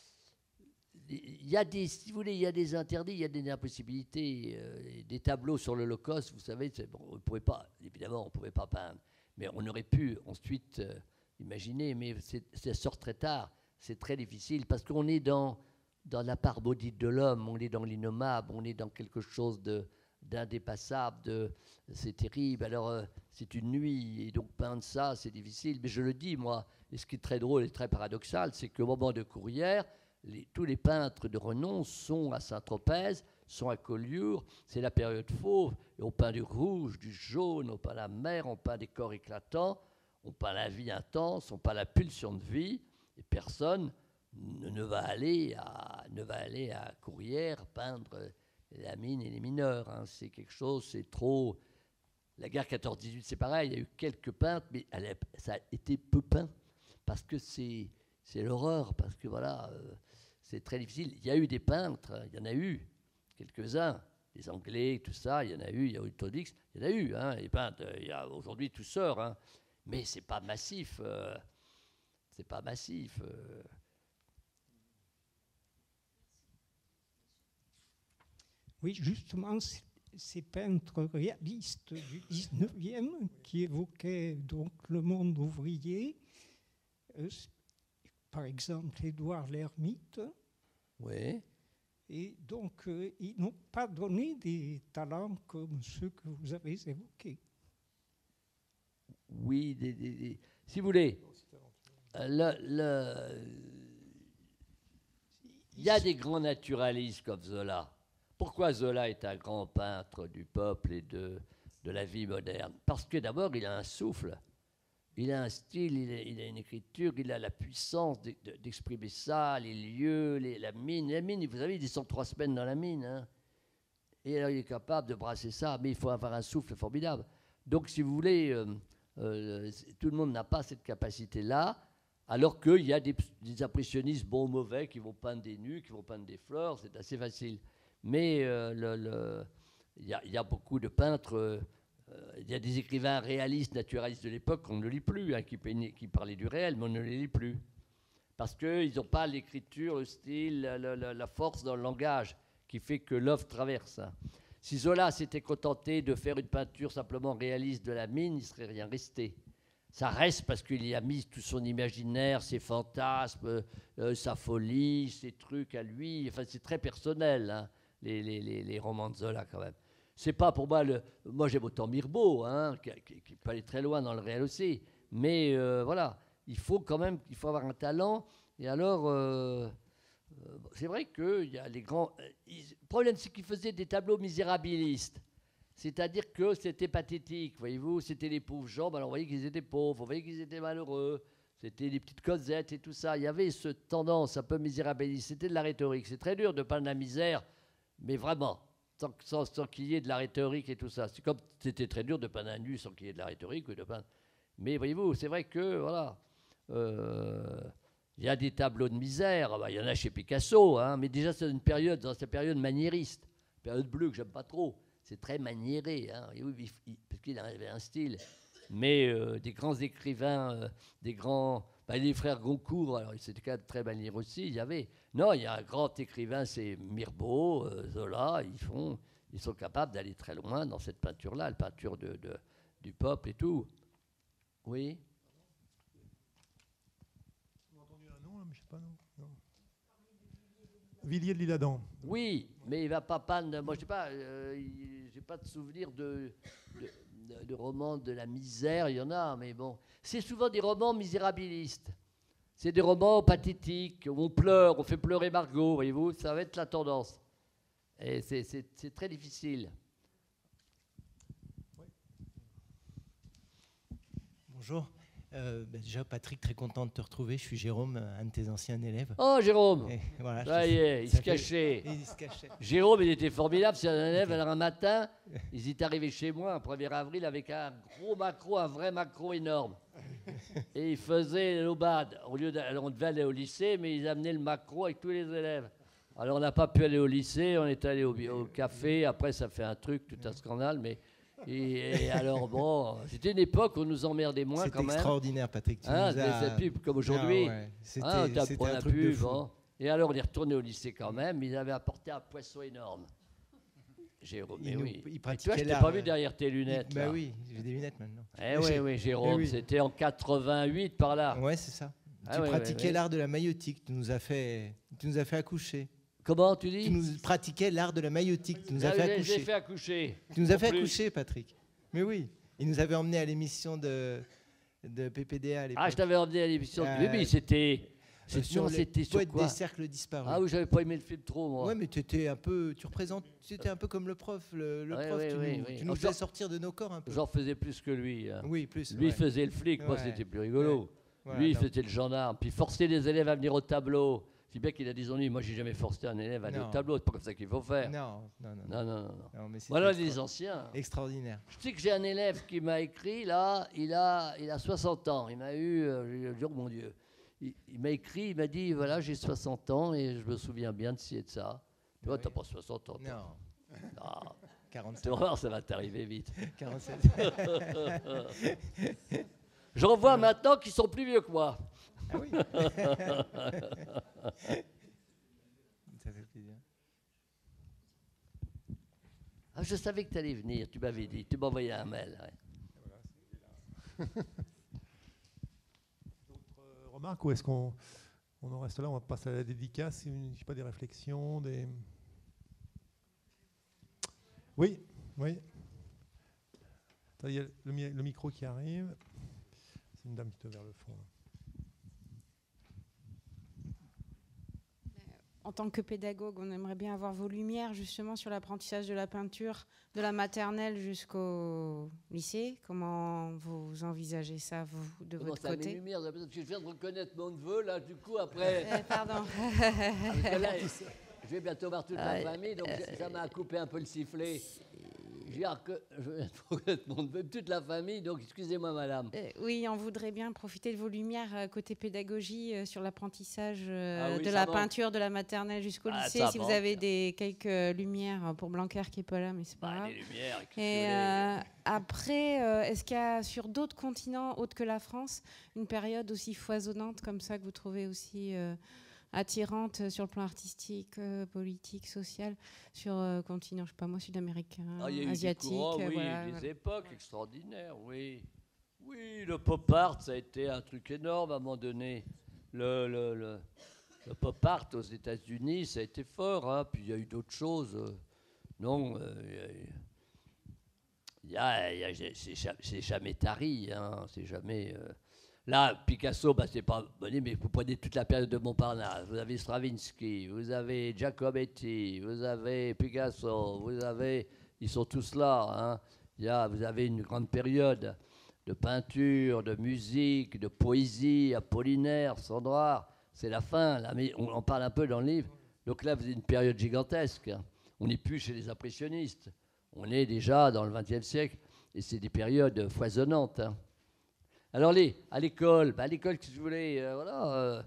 il y a des, si vous voulez, il y a des interdits, il y a des impossibilités, euh, des tableaux sur l'Holocauste, vous savez, bon, on ne pouvait pas, évidemment, on ne pouvait pas peindre, mais on aurait pu ensuite euh, imaginer, mais ça sort très tard, c'est très difficile, parce qu'on est dans, dans la part maudite de l'homme, on est dans l'innommable, on est dans quelque chose de, d'indépassable, de, c'est terrible, alors euh, c'est une nuit, et donc peindre ça, c'est difficile, mais je le dis, moi, et ce qui est très drôle et très paradoxal, c'est qu'au moment de Courrières, Les, tous les peintres de renom sont à Saint-Tropez, sont à Collioure, c'est la période fauve, et on peint du rouge, du jaune, on peint la mer, on peint des corps éclatants, on peint la vie intense, on peint la pulsion de vie, et personne ne, ne, va, aller à, ne va aller à Courrières peindre la mine et les mineurs. Hein. C'est quelque chose, c'est trop... La guerre quatorze dix-huit, c'est pareil, il y a eu quelques peintres, mais elle a, ça a été peu peint, parce que c'est, c'est l'horreur, parce que voilà, euh, c'est très difficile. Il y a eu des peintres, il y en a eu, quelques-uns, les Anglais, tout ça, il y en a eu, il y a eu Todix, il y en a eu, hein, les peintres, il y a aujourd'hui tout sort, hein, mais c'est pas massif, euh, c'est pas massif. Euh. Oui, justement, ces peintres réalistes du dix-neuvième qui évoquaient donc le monde ouvrier, euh, par exemple Édouard Lhermitte. Oui. Et donc, euh, ils n'ont pas donné des talents comme ceux que vous avez évoqués. Oui, des, des, des, si vous voulez, le, le, il y a des grands naturalistes comme Zola. Pourquoi Zola est un grand peintre du peuple et de, de la vie moderne? Parce que d'abord, il a un souffle, il a un style, il a, il a une écriture, il a la puissance de, de, d'exprimer ça, les lieux, les, la mine. La mine, vous savez, ils sont trois semaines dans la mine. Hein. Et alors, il est capable de brasser ça, mais il faut avoir un souffle formidable. Donc, si vous voulez, euh, euh, tout le monde n'a pas cette capacité-là, alors qu'il y a des, des impressionnistes bons ou mauvais qui vont peindre des nus, qui vont peindre des fleurs, c'est assez facile. Mais euh, le, le, il, y a, il y a beaucoup de peintres, euh, il y a des écrivains réalistes, naturalistes de l'époque qu'on ne lit plus, hein, qui, qui parlaient du réel, mais on ne les lit plus. Parce qu'ils n'ont pas l'écriture, le style, la, la, la force dans le langage qui fait que l'œuvre traverse. Hein. Si Zola s'était contenté de faire une peinture simplement réaliste de la mine, il ne serait rien resté. Ça reste parce qu'il y a mis tout son imaginaire, ses fantasmes, euh, sa folie, ses trucs à lui. Enfin, c'est très personnel, hein. Les, les, les, les romans de Zola, quand même. C'est pas pour moi... Le, moi, j'aime autant Mirbeau, hein, qui, qui, qui peut aller très loin dans le réel aussi. Mais euh, voilà, il faut quand même il faut avoir un talent. Et alors, euh, euh, c'est vrai qu'il y a les grands... Euh, ils, le problème, c'est qu'ils faisaient des tableaux misérabilistes. C'est-à-dire que c'était pathétique, voyez-vous. C'était les pauvres gens, alors on voyait qu'ils étaient pauvres, on voyait qu'ils étaient malheureux. C'était des petites Cosettes et tout ça. Il y avait cette tendance un peu misérabiliste. C'était de la rhétorique. C'est très dur de peindre la misère, mais vraiment, sans, sans, sans qu'il y ait de la rhétorique et tout ça. C'est comme c'était très dur de peindre un nu sans qu'il y ait de la rhétorique. Ou de peindre... Mais voyez-vous, c'est vrai que, voilà, euh, il y a des tableaux de misère. Il y en a chez Picasso, hein, mais déjà, c'est une période, dans cette période maniériste, période bleue que j'aime pas trop. C'est très maniéré, hein, parce qu'il avait un style. Mais euh, des grands écrivains, euh, des grands... Ben, les frères Goncourt, alors c'était quand même très maniéré aussi, il y avait... Non, il y a un grand écrivain, c'est Mirbeau, euh, Zola, ils, font, ils sont capables d'aller très loin dans cette peinture-là, la peinture de, de, du peuple et tout. Oui. Vous avez entendu un nom, là, mais je sais pas, non, non. Villiers de l'Isle-Adam. Oui, mais il va pas peindre... Moi, je sais pas, euh, j'ai pas de souvenir de... de de romans de la misère, il y en a, mais bon. C'est souvent des romans misérabilistes. C'est des romans pathétiques, où on pleure, on fait pleurer Margot, voyez-vous, ça va être la tendance. Et c'est, c'est, c'est très difficile. Oui. Bonjour. Euh, ben déjà, Patrick, très content de te retrouver. Je suis Jérôme, un de tes anciens élèves. Oh, Jérôme. Et voilà, ça y est, il se, cachait. il se cachait. Jérôme, il était formidable. C'est un élève. Alors, un matin, ils étaient arrivés chez moi, un premier avril, avec un gros macro, un vrai macro énorme. Et ils faisaient l'aubade. Au lieu de, alors, on devait aller au lycée, mais ils amenaient le macro avec tous les élèves. Alors, on n'a pas pu aller au lycée. On est allé au, au café. Après, ça fait un truc, tout un scandale, mais... Et, et alors, bon, c'était une époque où on nous emmerdait moins quand même. C'était extraordinaire, Patrick. Tu hein, nous as... Des pubs comme aujourd'hui. Ah ouais. C'était, hein, c'était un truc pub, de fou. hein. Et alors, on est retourné au lycée quand même. Ils avaient apporté un poisson énorme. Jérôme, mais il oui. Nous, il et toi, je t'ai l'art. pas vu derrière tes lunettes. Il, bah oui, j'ai des lunettes maintenant. Eh oui, oui, Jérôme, eh oui. C'était en quatre-vingt-huit par là. Ouais, c'est ça. Ah, tu ouais, pratiquais ouais, l'art de la maïotique. Tu nous as fait, tu nous as fait accoucher. Comment tu dis? Tu nous pratiquais l'art de la maïotique. Tu nous as ah, fait j'ai, accoucher. J'ai fait accoucher. Tu nous as fait plus. accoucher, Patrick. Mais oui. Il nous avait emmené à l'émission de, de P P D A à l'époque. Ah, je t'avais emmené à l'émission euh, de... Oui, mais c'était... Euh, sur non, les c'était sur quoi des cercles disparus. Ah oui, j'avais pas aimé le film trop, moi. Ouais, mais tu étais un peu, tu représentes, tu étais un peu comme le prof, le, le ouais, prof. ouais, tu ouais, nous, ouais. tu nous faisais sortir de nos corps un peu. J'en faisais plus que lui. Hein. Oui, plus. Lui ouais. faisait le flic, moi ouais. c'était plus rigolo. Ouais. Lui, il voilà, faisait le gendarme. Puis forcer les élèves à venir au tableau. Si bien qu'il a des ennuis. Moi, j'ai jamais forcé un élève à aller Non. au tableau. C'est pas comme ça qu'il faut faire. Non, non, non. Non, non, non. non. non mais c'était Voilà extra- les anciens. extraordinaire. Je sais que j'ai un élève qui m'a écrit, là, il a, il a soixante ans. Il m'a eu, euh, je dis, oh mon Dieu. Il, il m'a écrit, il m'a dit, voilà, j'ai soixante ans et je me souviens bien de ci et de ça. Tu vois, Oui. t'as pas soixante ans. toi. Non, Ah, tu quarante-sept. vas voir, ça va t'arriver vite. quarante-sept. J'en vois maintenant qui sont plus vieux que moi. Ah oui. Ça fait plaisir. Ah, je savais que tu allais venir, tu m'avais dit, tu m'as envoyé un mail. Ouais. D'autres euh, remarques ou est-ce qu'on on en reste là? On va passer à la dédicace. Une- Je sais pas, des réflexions, des. Oui, oui. Attends, il y a le, mi- le micro qui arrive. C'est une dame qui est vers le fond. là. En tant que pédagogue, on aimerait bien avoir vos lumières justement sur l'apprentissage de la peinture de la maternelle jusqu'au lycée. Comment vous envisagez ça, vous, de Comment votre ça, mes côté? lumières, parce que je viens de reconnaître mon neveu, là, du coup, après. Euh, Pardon. Parce que là, je vais bientôt voir toute la Ouais. famille, donc j'ai- ça m'a coupé un peu le sifflet. Je viens que je viens de reconnaître mon neveu, toute la famille, donc excusez-moi, madame. Euh, oui, on voudrait bien profiter de vos lumières euh, côté pédagogie euh, sur l'apprentissage euh, Ah oui, de ça la manque. peinture de la maternelle jusqu'au Ah, lycée. ça Si vous manque. avez des quelques lumières pour Blanquer qui est pas là, mais c'est pas Bah, grave. les lumières, qu'est-ce que Et vous voulez euh, après, euh, est-ce qu'il y a sur d'autres continents autres que la France une période aussi foisonnante comme ça que vous trouvez aussi euh, attirante sur le plan artistique, euh, politique, social, sur euh, continent, je sais pas moi, sud-américain, Ah, il y a eu des asiatique, courants, euh, oui, voilà, des voilà. époques extraordinaires, oui. Oui, le pop art, ça a été un truc énorme à un moment donné. Le, le, le, le pop art aux États-Unis, ça a été fort, hein. Puis il y a eu d'autres choses. euh, Non, euh, il y a eu- il y a- il y a- c'est ja- c'est jamais tari, hein, c'est jamais. euh, Là, Picasso, bah, c'est pas bonné, mais vous prenez toute la période de Montparnasse. Vous avez Stravinsky, vous avez Giacometti, vous avez Picasso, vous avez. Ils sont tous là. Hein. Il y a, vous avez une grande période de peinture, de musique, de poésie, Apollinaire, Sandra. C'est la fin, là, mais on en parle un peu dans le livre. Donc là, vous avez une période gigantesque. On n'est plus chez les impressionnistes. On est déjà dans le vingtième siècle. Et c'est des périodes foisonnantes. Hein. Alors, les, à l'école, bah, à l'école, qu'est-ce que je voulais euh, voilà, euh,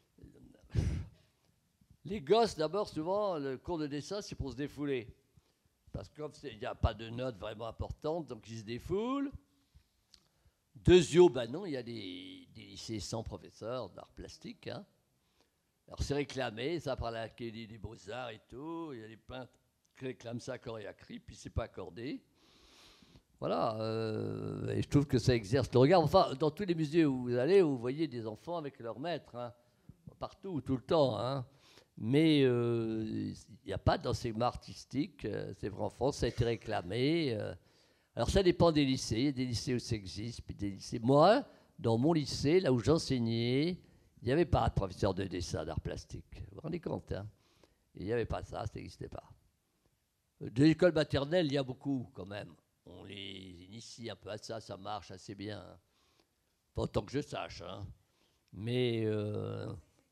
les gosses, d'abord, souvent, le cours de dessin, c'est pour se défouler. Parce qu'il n'y a pas de notes vraiment importantes, donc ils se défoulent. Deuxièmement, bah non, il y a des, des lycées sans professeurs d'art plastique. Hein. Alors, c'est réclamé, ça, par l'Académie des Beaux-Arts et tout. Il y a des peintres qui réclament ça à corps et à cri, puis c'est pas accordé. Voilà, euh, et je trouve que ça exerce le regard. Enfin, dans tous les musées où vous allez, vous voyez des enfants avec leur maître, hein, partout, tout le temps. Hein. Mais il euh, n'y a pas d'enseignement artistique, euh, c'est vrai en France, ça a été réclamé. Euh. Alors ça dépend des lycées, il y a des lycées où ça existe, puis des lycées. Moi, dans mon lycée, là où j'enseignais, il n'y avait pas de professeur de dessin d'art plastique. Vous vous rendez compte, hein. Il n'y avait pas ça, ça n'existait pas. De l'école maternelle, il y a beaucoup quand même. On les initie un peu à ça, ça marche assez bien. Pas autant que je sache. Hein. Mais. Euh,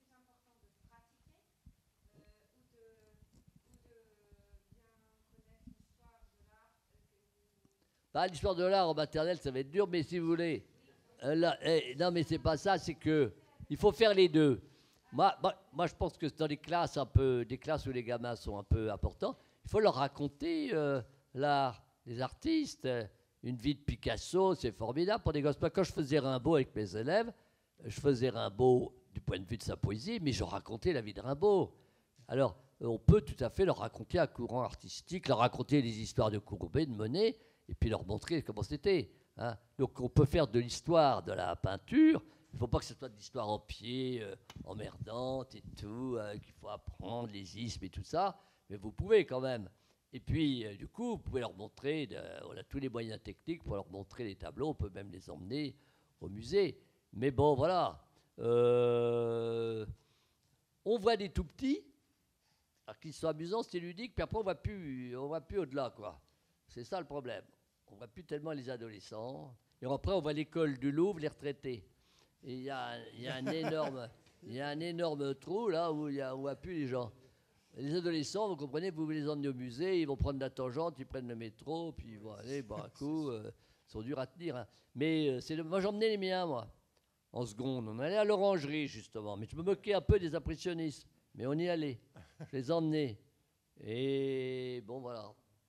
bah, l'histoire de l'art en maternelle, ça va être dur, mais si vous voulez. Euh, là, eh, non, mais c'est pas ça, c'est que. Il faut faire les deux. Moi, moi, moi, je pense que dans les classes, un peu, des classes où les gamins sont un peu importants, il faut leur raconter euh, l'art. Les artistes, une vie de Picasso, c'est formidable pour des gosses. Quand je faisais Rimbaud avec mes élèves, je faisais Rimbaud du point de vue de sa poésie, mais je racontais la vie de Rimbaud. Alors, on peut tout à fait leur raconter un courant artistique, leur raconter les histoires de Courbet, de Monet, et puis leur montrer comment c'était. Hein. Donc, on peut faire de l'histoire de la peinture. Il ne faut pas que ce soit de l'histoire en pied, euh, emmerdante et tout, euh, qu'il faut apprendre les ismes et tout ça, mais vous pouvez quand même. Et puis, euh, du coup, vous pouvez leur montrer, de, on a tous les moyens techniques pour leur montrer les tableaux, on peut même les emmener au musée. Mais bon, voilà. Euh, on voit des tout petits, alors qu'ils sont amusants, c'est ludique, puis après, on ne voit plus, on voit plus au-delà, quoi. C'est ça le problème. On ne voit plus tellement les adolescents. Et après, on voit l'école du Louvre, les retraités. Et il y a, y a un énorme... Il y a un énorme trou là où il y a, où appuient les gens. Les adolescents, vous comprenez, vous les emmenez au musée, ils vont prendre la tangente, ils prennent le métro, puis ils vont aller boire un coup. Euh, ils sont durs à tenir. Hein. Mais euh, c'est le, moi j'emmenais les miens, moi, en seconde. On allait à l'orangerie, justement. Mais je me moquais un peu des impressionnistes. Mais on y allait. Je les emmenais. Et bon, voilà.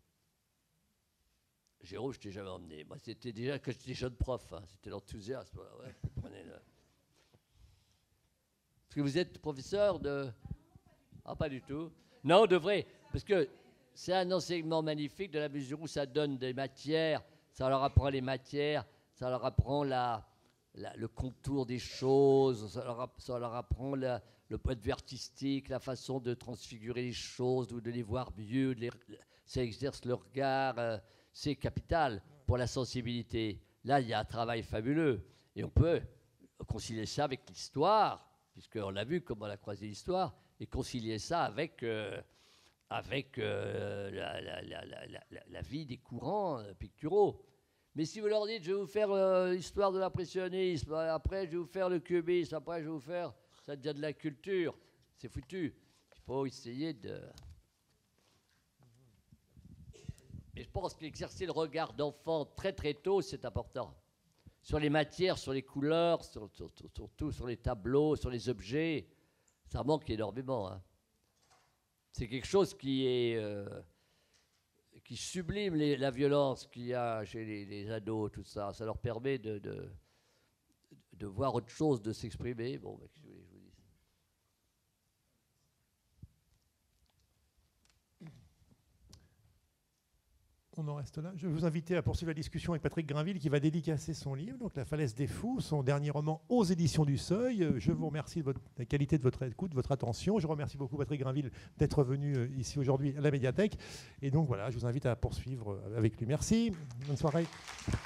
Jérôme, je t'ai jamais emmené. Moi, c'était déjà que j'étais jeune prof. Hein. C'était l'enthousiasme. Voilà, ouais, prenez-le. Parce que vous êtes professeur de... Ah, pas du tout. Non, de vrai. Parce que c'est un enseignement magnifique de la mesure où ça donne des matières, ça leur apprend les matières, ça leur apprend la, la, le contour des choses, ça leur, ça leur apprend la, le point de vue artistique, la façon de transfigurer les choses, ou de les voir mieux, de les, ça exerce le regard. Euh, c'est capital pour la sensibilité. Là, il y a un travail fabuleux. Et on peut concilier ça avec l'histoire, puisqu'on l'a vu comment on a croisé l'histoire, et concilier ça avec, euh, avec euh, la, la, la, la, la, la vie des courants euh, picturaux. Mais si vous leur dites, je vais vous faire euh, l'histoire de l'impressionnisme, après je vais vous faire le cubisme, après je vais vous faire, ça devient de la culture, c'est foutu. Il faut essayer de... Mais je pense qu'exercer le regard d'enfant très très tôt, c'est important. Sur les matières, sur les couleurs, sur, sur, sur, surtout sur les tableaux, sur les objets, ça manque énormément. Hein. C'est quelque chose qui est euh, qui sublime les, la violence qu'il y a chez les, les ados, tout ça. Ça leur permet de, de, de voir autre chose, de s'exprimer. Bon, ben, je vous dis. On en reste là. Je vais vous inviter à poursuivre la discussion avec Patrick Grainville qui va dédicacer son livre, donc La Falaise des Fous, son dernier roman aux éditions du Seuil. Je vous remercie de votre, la qualité de votre écoute, de votre attention. Je remercie beaucoup Patrick Grainville d'être venu ici aujourd'hui à la médiathèque. Et donc voilà, je vous invite à poursuivre avec lui. Merci. Bonne soirée.